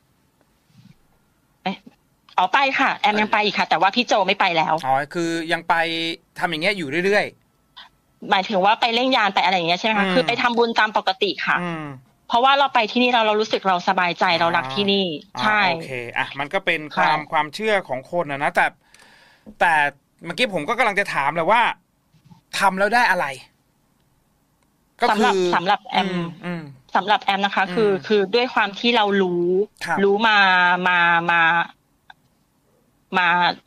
อ๋อไปค่ะแอมยังไปอีกค่ะแต่ว่าพี่โจไม่ไปแล้วอ๋อคือยังไปทำอย่างเงี้ยอยู่เรื่อยๆหมายถึงว่าไปเล่นยานไปอะไรอย่างเงี้ยใช่ไหมคะคือไปทำบุญตามปกติค่ะเพราะว่าเราไปที่นี่เราเรารู้สึกเราสบายใจเรารักที่นี่ใช่โอเคอ่ะมันก็เป็นความความเชื่อของคนนะนะแต่แต่เมื่อกี้ผมก็กำลังจะถามเลยว่าทำแล้วได้อะไรก็คือสำหรับแอมสำหรับแอมนะคะคือคือด้วยความที่เรารู้รู้มามามามามา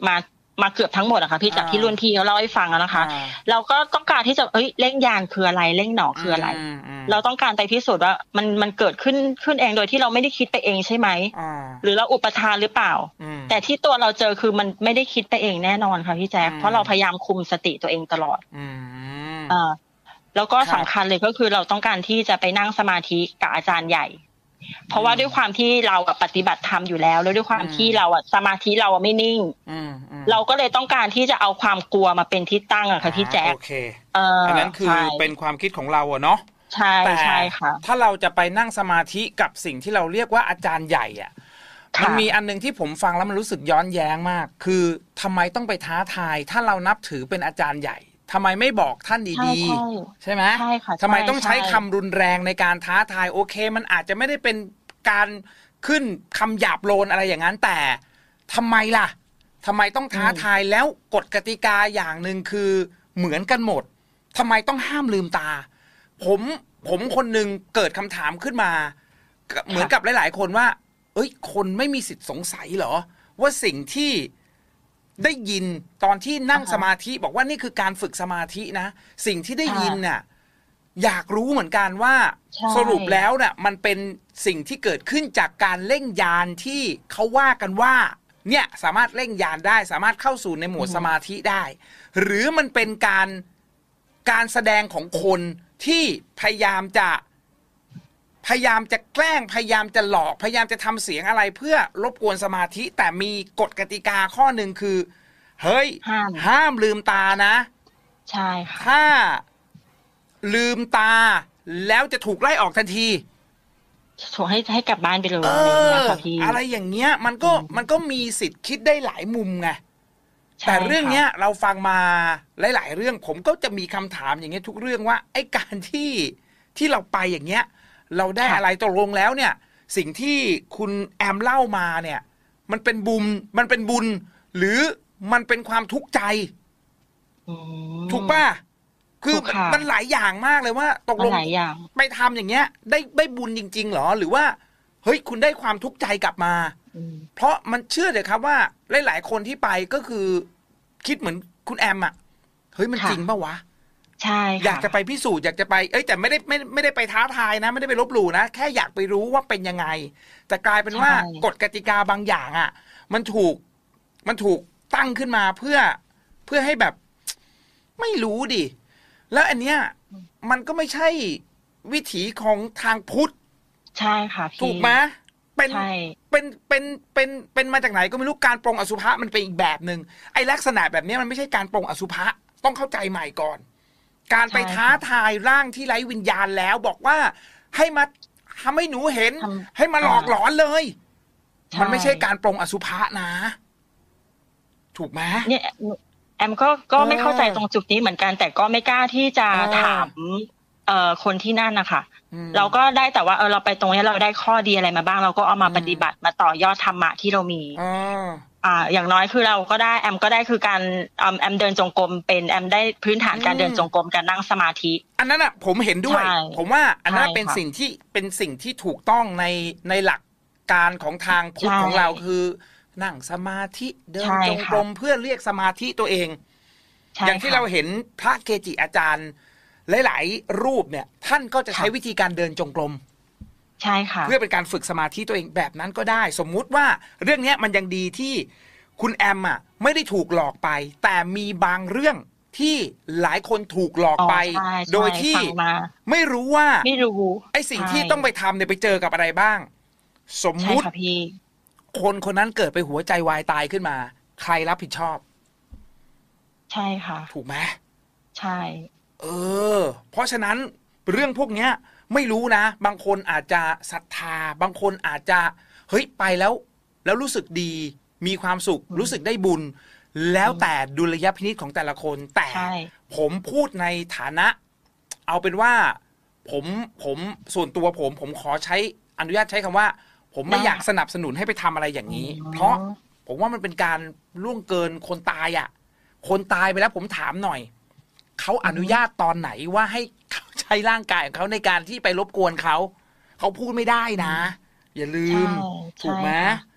มาเกือบทั้งหมดอะค่ะพี่จากที่รุ่นพี่เขาเล่าให้ฟังแล้วนะคะเราก็ต้องการที่จะเอ้ยเร่งยานคืออะไรเร่งหนอคืออะไรเราต้องการไปพิสูจน์ว่ามันมันเกิดขึ้นขึ้นเองโดยที่เราไม่ได้คิดไปเองใช่ไหมหรือเราอุปทานหรือเปล่าแต่ที่ตัวเราเจอคือมันไม่ได้คิดไปเองแน่นอนค่ะพี่แจ๊คเพราะเราพยายามคุมสติตัวเองตลอดอ่าแล้วก็สำคัญเลยก็คือเราต้องการที่จะไปนั่งสมาธิกับอาจารย์ใหญ่เพราะว่าด้วยความที่เราปฏิบัติธรรมอยู่แล้วแล้วด้วยความที่เราอะสมาธิเราไม่นิ่งเราก็เลยต้องการที่จะเอาความกลัวมาเป็นที่ตั้งอะค่ะพี่แจ๊คโอเคอันนั้นคือเป็นความคิดของเราอะเนาะใช่ใช่ค่ะถ้าเราจะไปนั่งสมาธิกับสิ่งที่เราเรียกว่าอาจารย์ใหญ่อะมันมีอันนึงที่ผมฟังแล้วมันรู้สึกย้อนแย้งมากคือทำไมต้องไปท้าทายถ้าเรานับถือเป็นอาจารย์ใหญ่ทำไมไม่บอกท่านดีๆใช่ไหมใช่ค่ะทำไมต้องใช้คำรุนแรงในการท้าทายโอเคมันอาจจะไม่ได้เป็นการขึ้นคำหยาบโลนอะไรอย่างนั้นแต่ทำไมล่ะทำไมต้องท้าทายแล้วกฎกติกาอย่างหนึ่งคือเหมือนกันหมดทำไมต้องห้ามลืมตาผมผมคนหนึ่งเกิดคำถามขึ้นมาเหมือนกับหลายๆคนว่าเอ้ยคนไม่มีสิทธิ์สงสัยเหรอว่าสิ่งที่ได้ยินตอนที่นั่งสมาธิบอกว่านี่คือการฝึกสมาธินะสิ่งที่ได้ยินน่ะอยากรู้เหมือนกันว่าสรุปแล้วน่ะมันเป็นสิ่งที่เกิดขึ้นจากการเร่งยานที่เขาว่ากันว่าเนี่ยสามารถเร่งยานได้สามารถเข้าสู่ในโหมดสมาธิได้หรือมันเป็นการการแสดงของคนที่พยายามจะพยายามจะแกล้งพยายามจะหลอกพยายามจะทำเสียงอะไรเพื่อรบกวนสมาธิแต่มีกฎกติกาข้อหนึ่งคือเฮ้ยห้ามห้ามลืมตานะใช่ค่ะถ้าลืมตาแล้วจะถูกไล่ออกทันทีถูกให้ให้กลับบ้านไปเลยอะไรอย่างเงี้ยมันก็มันก็มีสิทธิ์คิดได้หลายมุมไงแต่เรื่องเนี้ยเราฟังมาหลายๆเรื่องผมก็จะมีคำถามอย่างเงี้ยทุกเรื่องว่าไอ้การที่ที่เราไปอย่างเงี้ยเราได้อะไรตกลงแล้วเนี่ยสิ่งที่คุณแอมเล่ามาเนี่ยมันเป็นบุญมันเป็นบุญหรือมันเป็นความทุกข์ใจถูกป่ะคือมันหลายอย่างมากเลยว่าตกลงไปทำอย่างเงี้ยได้ได้บุญจริงๆหรอหรือว่าเฮ้ยคุณได้ความทุกข์ใจกลับมาเพราะมันเชื่อเลยครับว่าหลายๆคนที่ไปก็คือคิดเหมือนคุณแอมอ่ะเฮ้ยมันจริงป่ะวะใช่อยากจะไปพิสูจน์อยากจะไปเอ้ยแต่ไม่ได้ไม่ไม่ได้ไปท้าทายนะไม่ได้ไปลบหลู่นะแค่อยากไปรู้ว่าเป็นยังไงแต่กลายเป็นว่ากฎกติกาบางอย่างอ่ะมันถูกมันถูกตั้งขึ้นมาเพื่อเพื่อให้แบบไม่รู้ดิแล้วอันเนี้ยมันก็ไม่ใช่วิถีของทางพุทธใช่ค่ะพี่ถูกไหมเป็นเป็นเป็นเป็นเป็นมาจากไหนก็ไม่รู้การปรงอสุภะมันเป็นอีกแบบหนึ่งไอ้ลักษณะแบบนี้มันไม่ใช่การปรงอสุภะต้องเข้าใจใหม่ก่อนการไปท้าทายร่างที่ไร้วิญญาณแล้วบอกว่าให้มาทำให้หนูเห็นให้มาหลอกหลอนเลยมันไม่ใช่การปรงอสุภะนะถูกไหมเนี่ยแอมก็ก็ไม่เข้าใจตรงจุดนี้เหมือนกันแต่ก็ไม่กล้าที่จะถามเอ่อคนที่นั่นนะคะเราก็ได้แต่ว่าเออเราไปตรงนี้เราได้ข้อดีอะไรมาบ้างเราก็เอามาปฏิบัติมาต่อยอดธรรมะที่เรามีอ่าอย่างน้อยคือเราก็ได้แอมก็ได้คือการแอมเดินจงกรมเป็นแอมได้พื้นฐานการเดินจงกรมการนั่งสมาธิอันนั้นอ่ะผมเห็นด้วยผมว่าอันนั้นเป็นสิ่งที่เป็นสิ่งที่ถูกต้องในในหลักการของทางพุทธของเราคือนั่งสมาธิเดินจงกรมเพื่อเรียกสมาธิตัวเองอย่างที่เราเห็นพระเกจิอาจารย์หลายๆรูปเนี่ยท่านก็จะใช้วิธีการเดินจงกรมใช่ค่ะเพื่อเป็นการฝึกสมาธิตัวเองแบบนั้นก็ได้สมมุติว่าเรื่องนี้มันยังดีที่คุณแอมอ่ะไม่ได้ถูกหลอกไปแต่มีบางเรื่องที่หลายคนถูกหลอกไปโดยที่ไม่รู้ว่าไม่รู้ไอ้สิ่งที่ต้องไปทำเนี่ยไปเจอกับอะไรบ้างสมมุติคนคนนั้นเกิดไปหัวใจวายตายขึ้นมาใครรับผิดชอบใช่ค่ะถูกไหมใช่เออเพราะฉะนั้นเรื่องพวกเนี้ยไม่รู้นะบางคนอาจจะศรัทธาบางคนอาจจะเฮ้ยไปแล้วแล้วรู้สึกดีมีความสุขรู้สึกได้บุญแล้วแต่ดุลยพินิจของแต่ละคนแต่ผมพูดในฐานะเอาเป็นว่าผมผมส่วนตัวผมผมขอใช้อนุญาตใช้คำว่าผมไม่อยากสนับสนุนให้ไปทำอะไรอย่างนี้เพราะผมว่ามันเป็นการล่วงเกินคนตายอ่ะคนตายไปแล้วผมถามหน่อยเขาอนุญาตตอนไหนว่าให้เขาใช้ร่างกายของเขาในการที่ไปรบกวนเขาเขาพูดไม่ได้นะอย่าลืมถูกไหม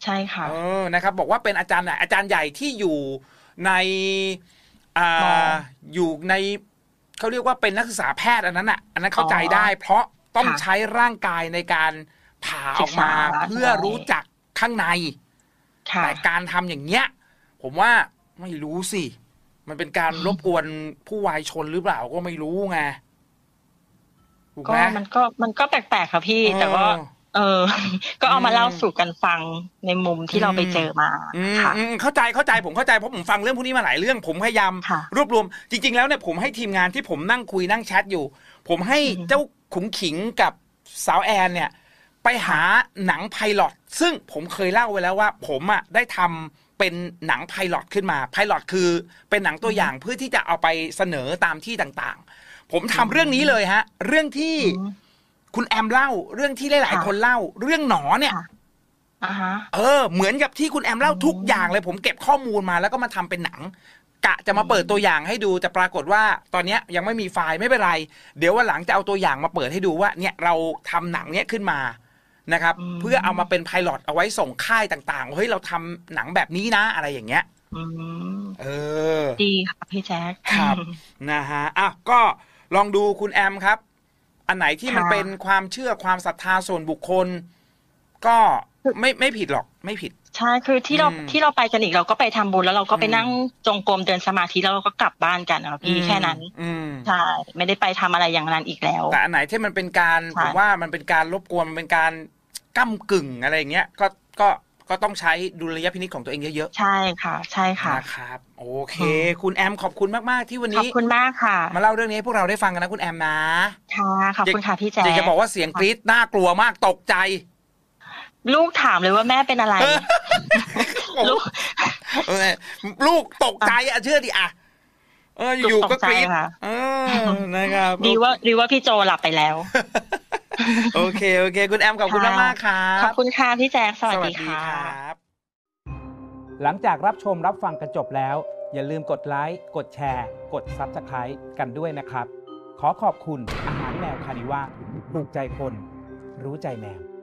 ใช่ค่ะเออนะครับบอกว่าเป็นอาจารย์อาจารย์ใหญ่ที่อยู่ในอ่าอยู่ในเขาเรียกว่าเป็นนักศึกษาแพทย์อันนั้นอ่ะอันนั้นเข้าใจได้เพราะต้องใช้ร่างกายในการผ่าออกมาเพื่อรู้จักข้างในแต่การทำอย่างเงี้ยผมว่าไม่รู้สิมันเป็นการรบกวนผู้วายชนหรือเปล่าก็ไม่รู้ไงก็มันก็มันก็แปลกๆค่ะพี่แต่ว่าเออก็เอามาเล่าสู่กันฟังในมุมที่เราไปเจอมาค่ะเข้าใจเข้าใจผมเข้าใจเพราะผมฟังเรื่องพวกนี้มาหลายเรื่องผมพยายามรวบรวมจริงๆแล้วเนี่ยผมให้ทีมงานที่ผมนั่งคุยนั่งแชทอยู่ผมให้เจ้าขุงขิงกับสาวแอนเนี่ยไปหาหนังไพลอตซึ่งผมเคยเล่าไว้แล้วว่าผมอ่ะได้ทำเป็นหนังไพลอตขึ้นมาไพลอตคือเป็นหนังตัวอย่างเพื่อที่จะเอาไปเสนอตามที่ต่างๆผมทำเรื่องนี้เลยฮะเรื่องที่คุณแอมเล่าเรื่องที่หลายๆคนเล่าเรื่องหนอเนี่ยเออเหมือนกับที่คุณแอมเล่าทุกอย่างเลยผมเก็บข้อมูลมาแล้วก็มาทำเป็นหนังกะจะมาเปิดตัวอย่างให้ดูแต่ปรากฏว่าตอนนี้ยังไม่มีไฟล์ไม่เป็นไรเดี๋ยววันหลังจะเอาตัวอย่างมาเปิดให้ดูว่าเนี่ยเราทำหนังเนี้ยขึ้นมานะครับเพื่อเอามาเป็นไพลอตเอาไว้ส่งค่ายต่างๆเฮ้ยเราทำหนังแบบนี้นะอะไรอย่างเงี้ยเออดีค่ะพี่แจ๊คครับนะฮะอ่ะก็ลองดูคุณแอมครับอันไหนที่มันเป็นความเชื่อความศรัทธาส่วนบุคคลก็ไม่ไม่ผิดหรอกไม่ผิดใช่คือที่เราที่เราไปกันอีกเราก็ไปทำบุญแล้วเราก็ไปนั่งจงกรมเดินสมาธิแล้วเราก็กลับบ้านกันนะพี่แค่นั้นใช่ไม่ได้ไปทำอะไรอย่างนั้นอีกแล้วแต่อันไหนที่มันเป็นการผมว่ามันเป็นการรบกวนมันเป็นการก้ำกึ่งอะไรอย่างเงี้ยก็ก็ก็ต้องใช้ดุลยพินิจของตัวเองเยอะๆใช่ค่ะใช่ค่ะนะครับโอเคคุณแอมขอบคุณมากๆที่วันนี้ขอบคุณมากค่ะมาเล่าเรื่องนี้ให้พวกเราได้ฟังกันนะคุณแอมนะค่ะขอบคุณค่ะพี่แจ๊คอยากจะบอกว่าเสียงกรี๊ดน่ากลัวมากตกใจลูกถามเลยว่าแม่เป็นอะไรลูกลูกตกใจอ่ะเชื่อดิอ่ะเอออยู่ก็กรี๊ดเออนะครับดีว่าดีว่าพี่โจหลับไปแล้วโอเคโอเคคุณแอมขอบคุณมากๆครับขอบคุณค่ะพี่แจ๊คสวัสดีครับหลังจากรับชมรับฟังกันจบแล้วอย่าลืมกดไลค์กดแชร์กด ซับสไครบ์ กันด้วยนะครับขอขอบคุณอาหารแมวคานิว่าถูกใจคนรู้ใจแมว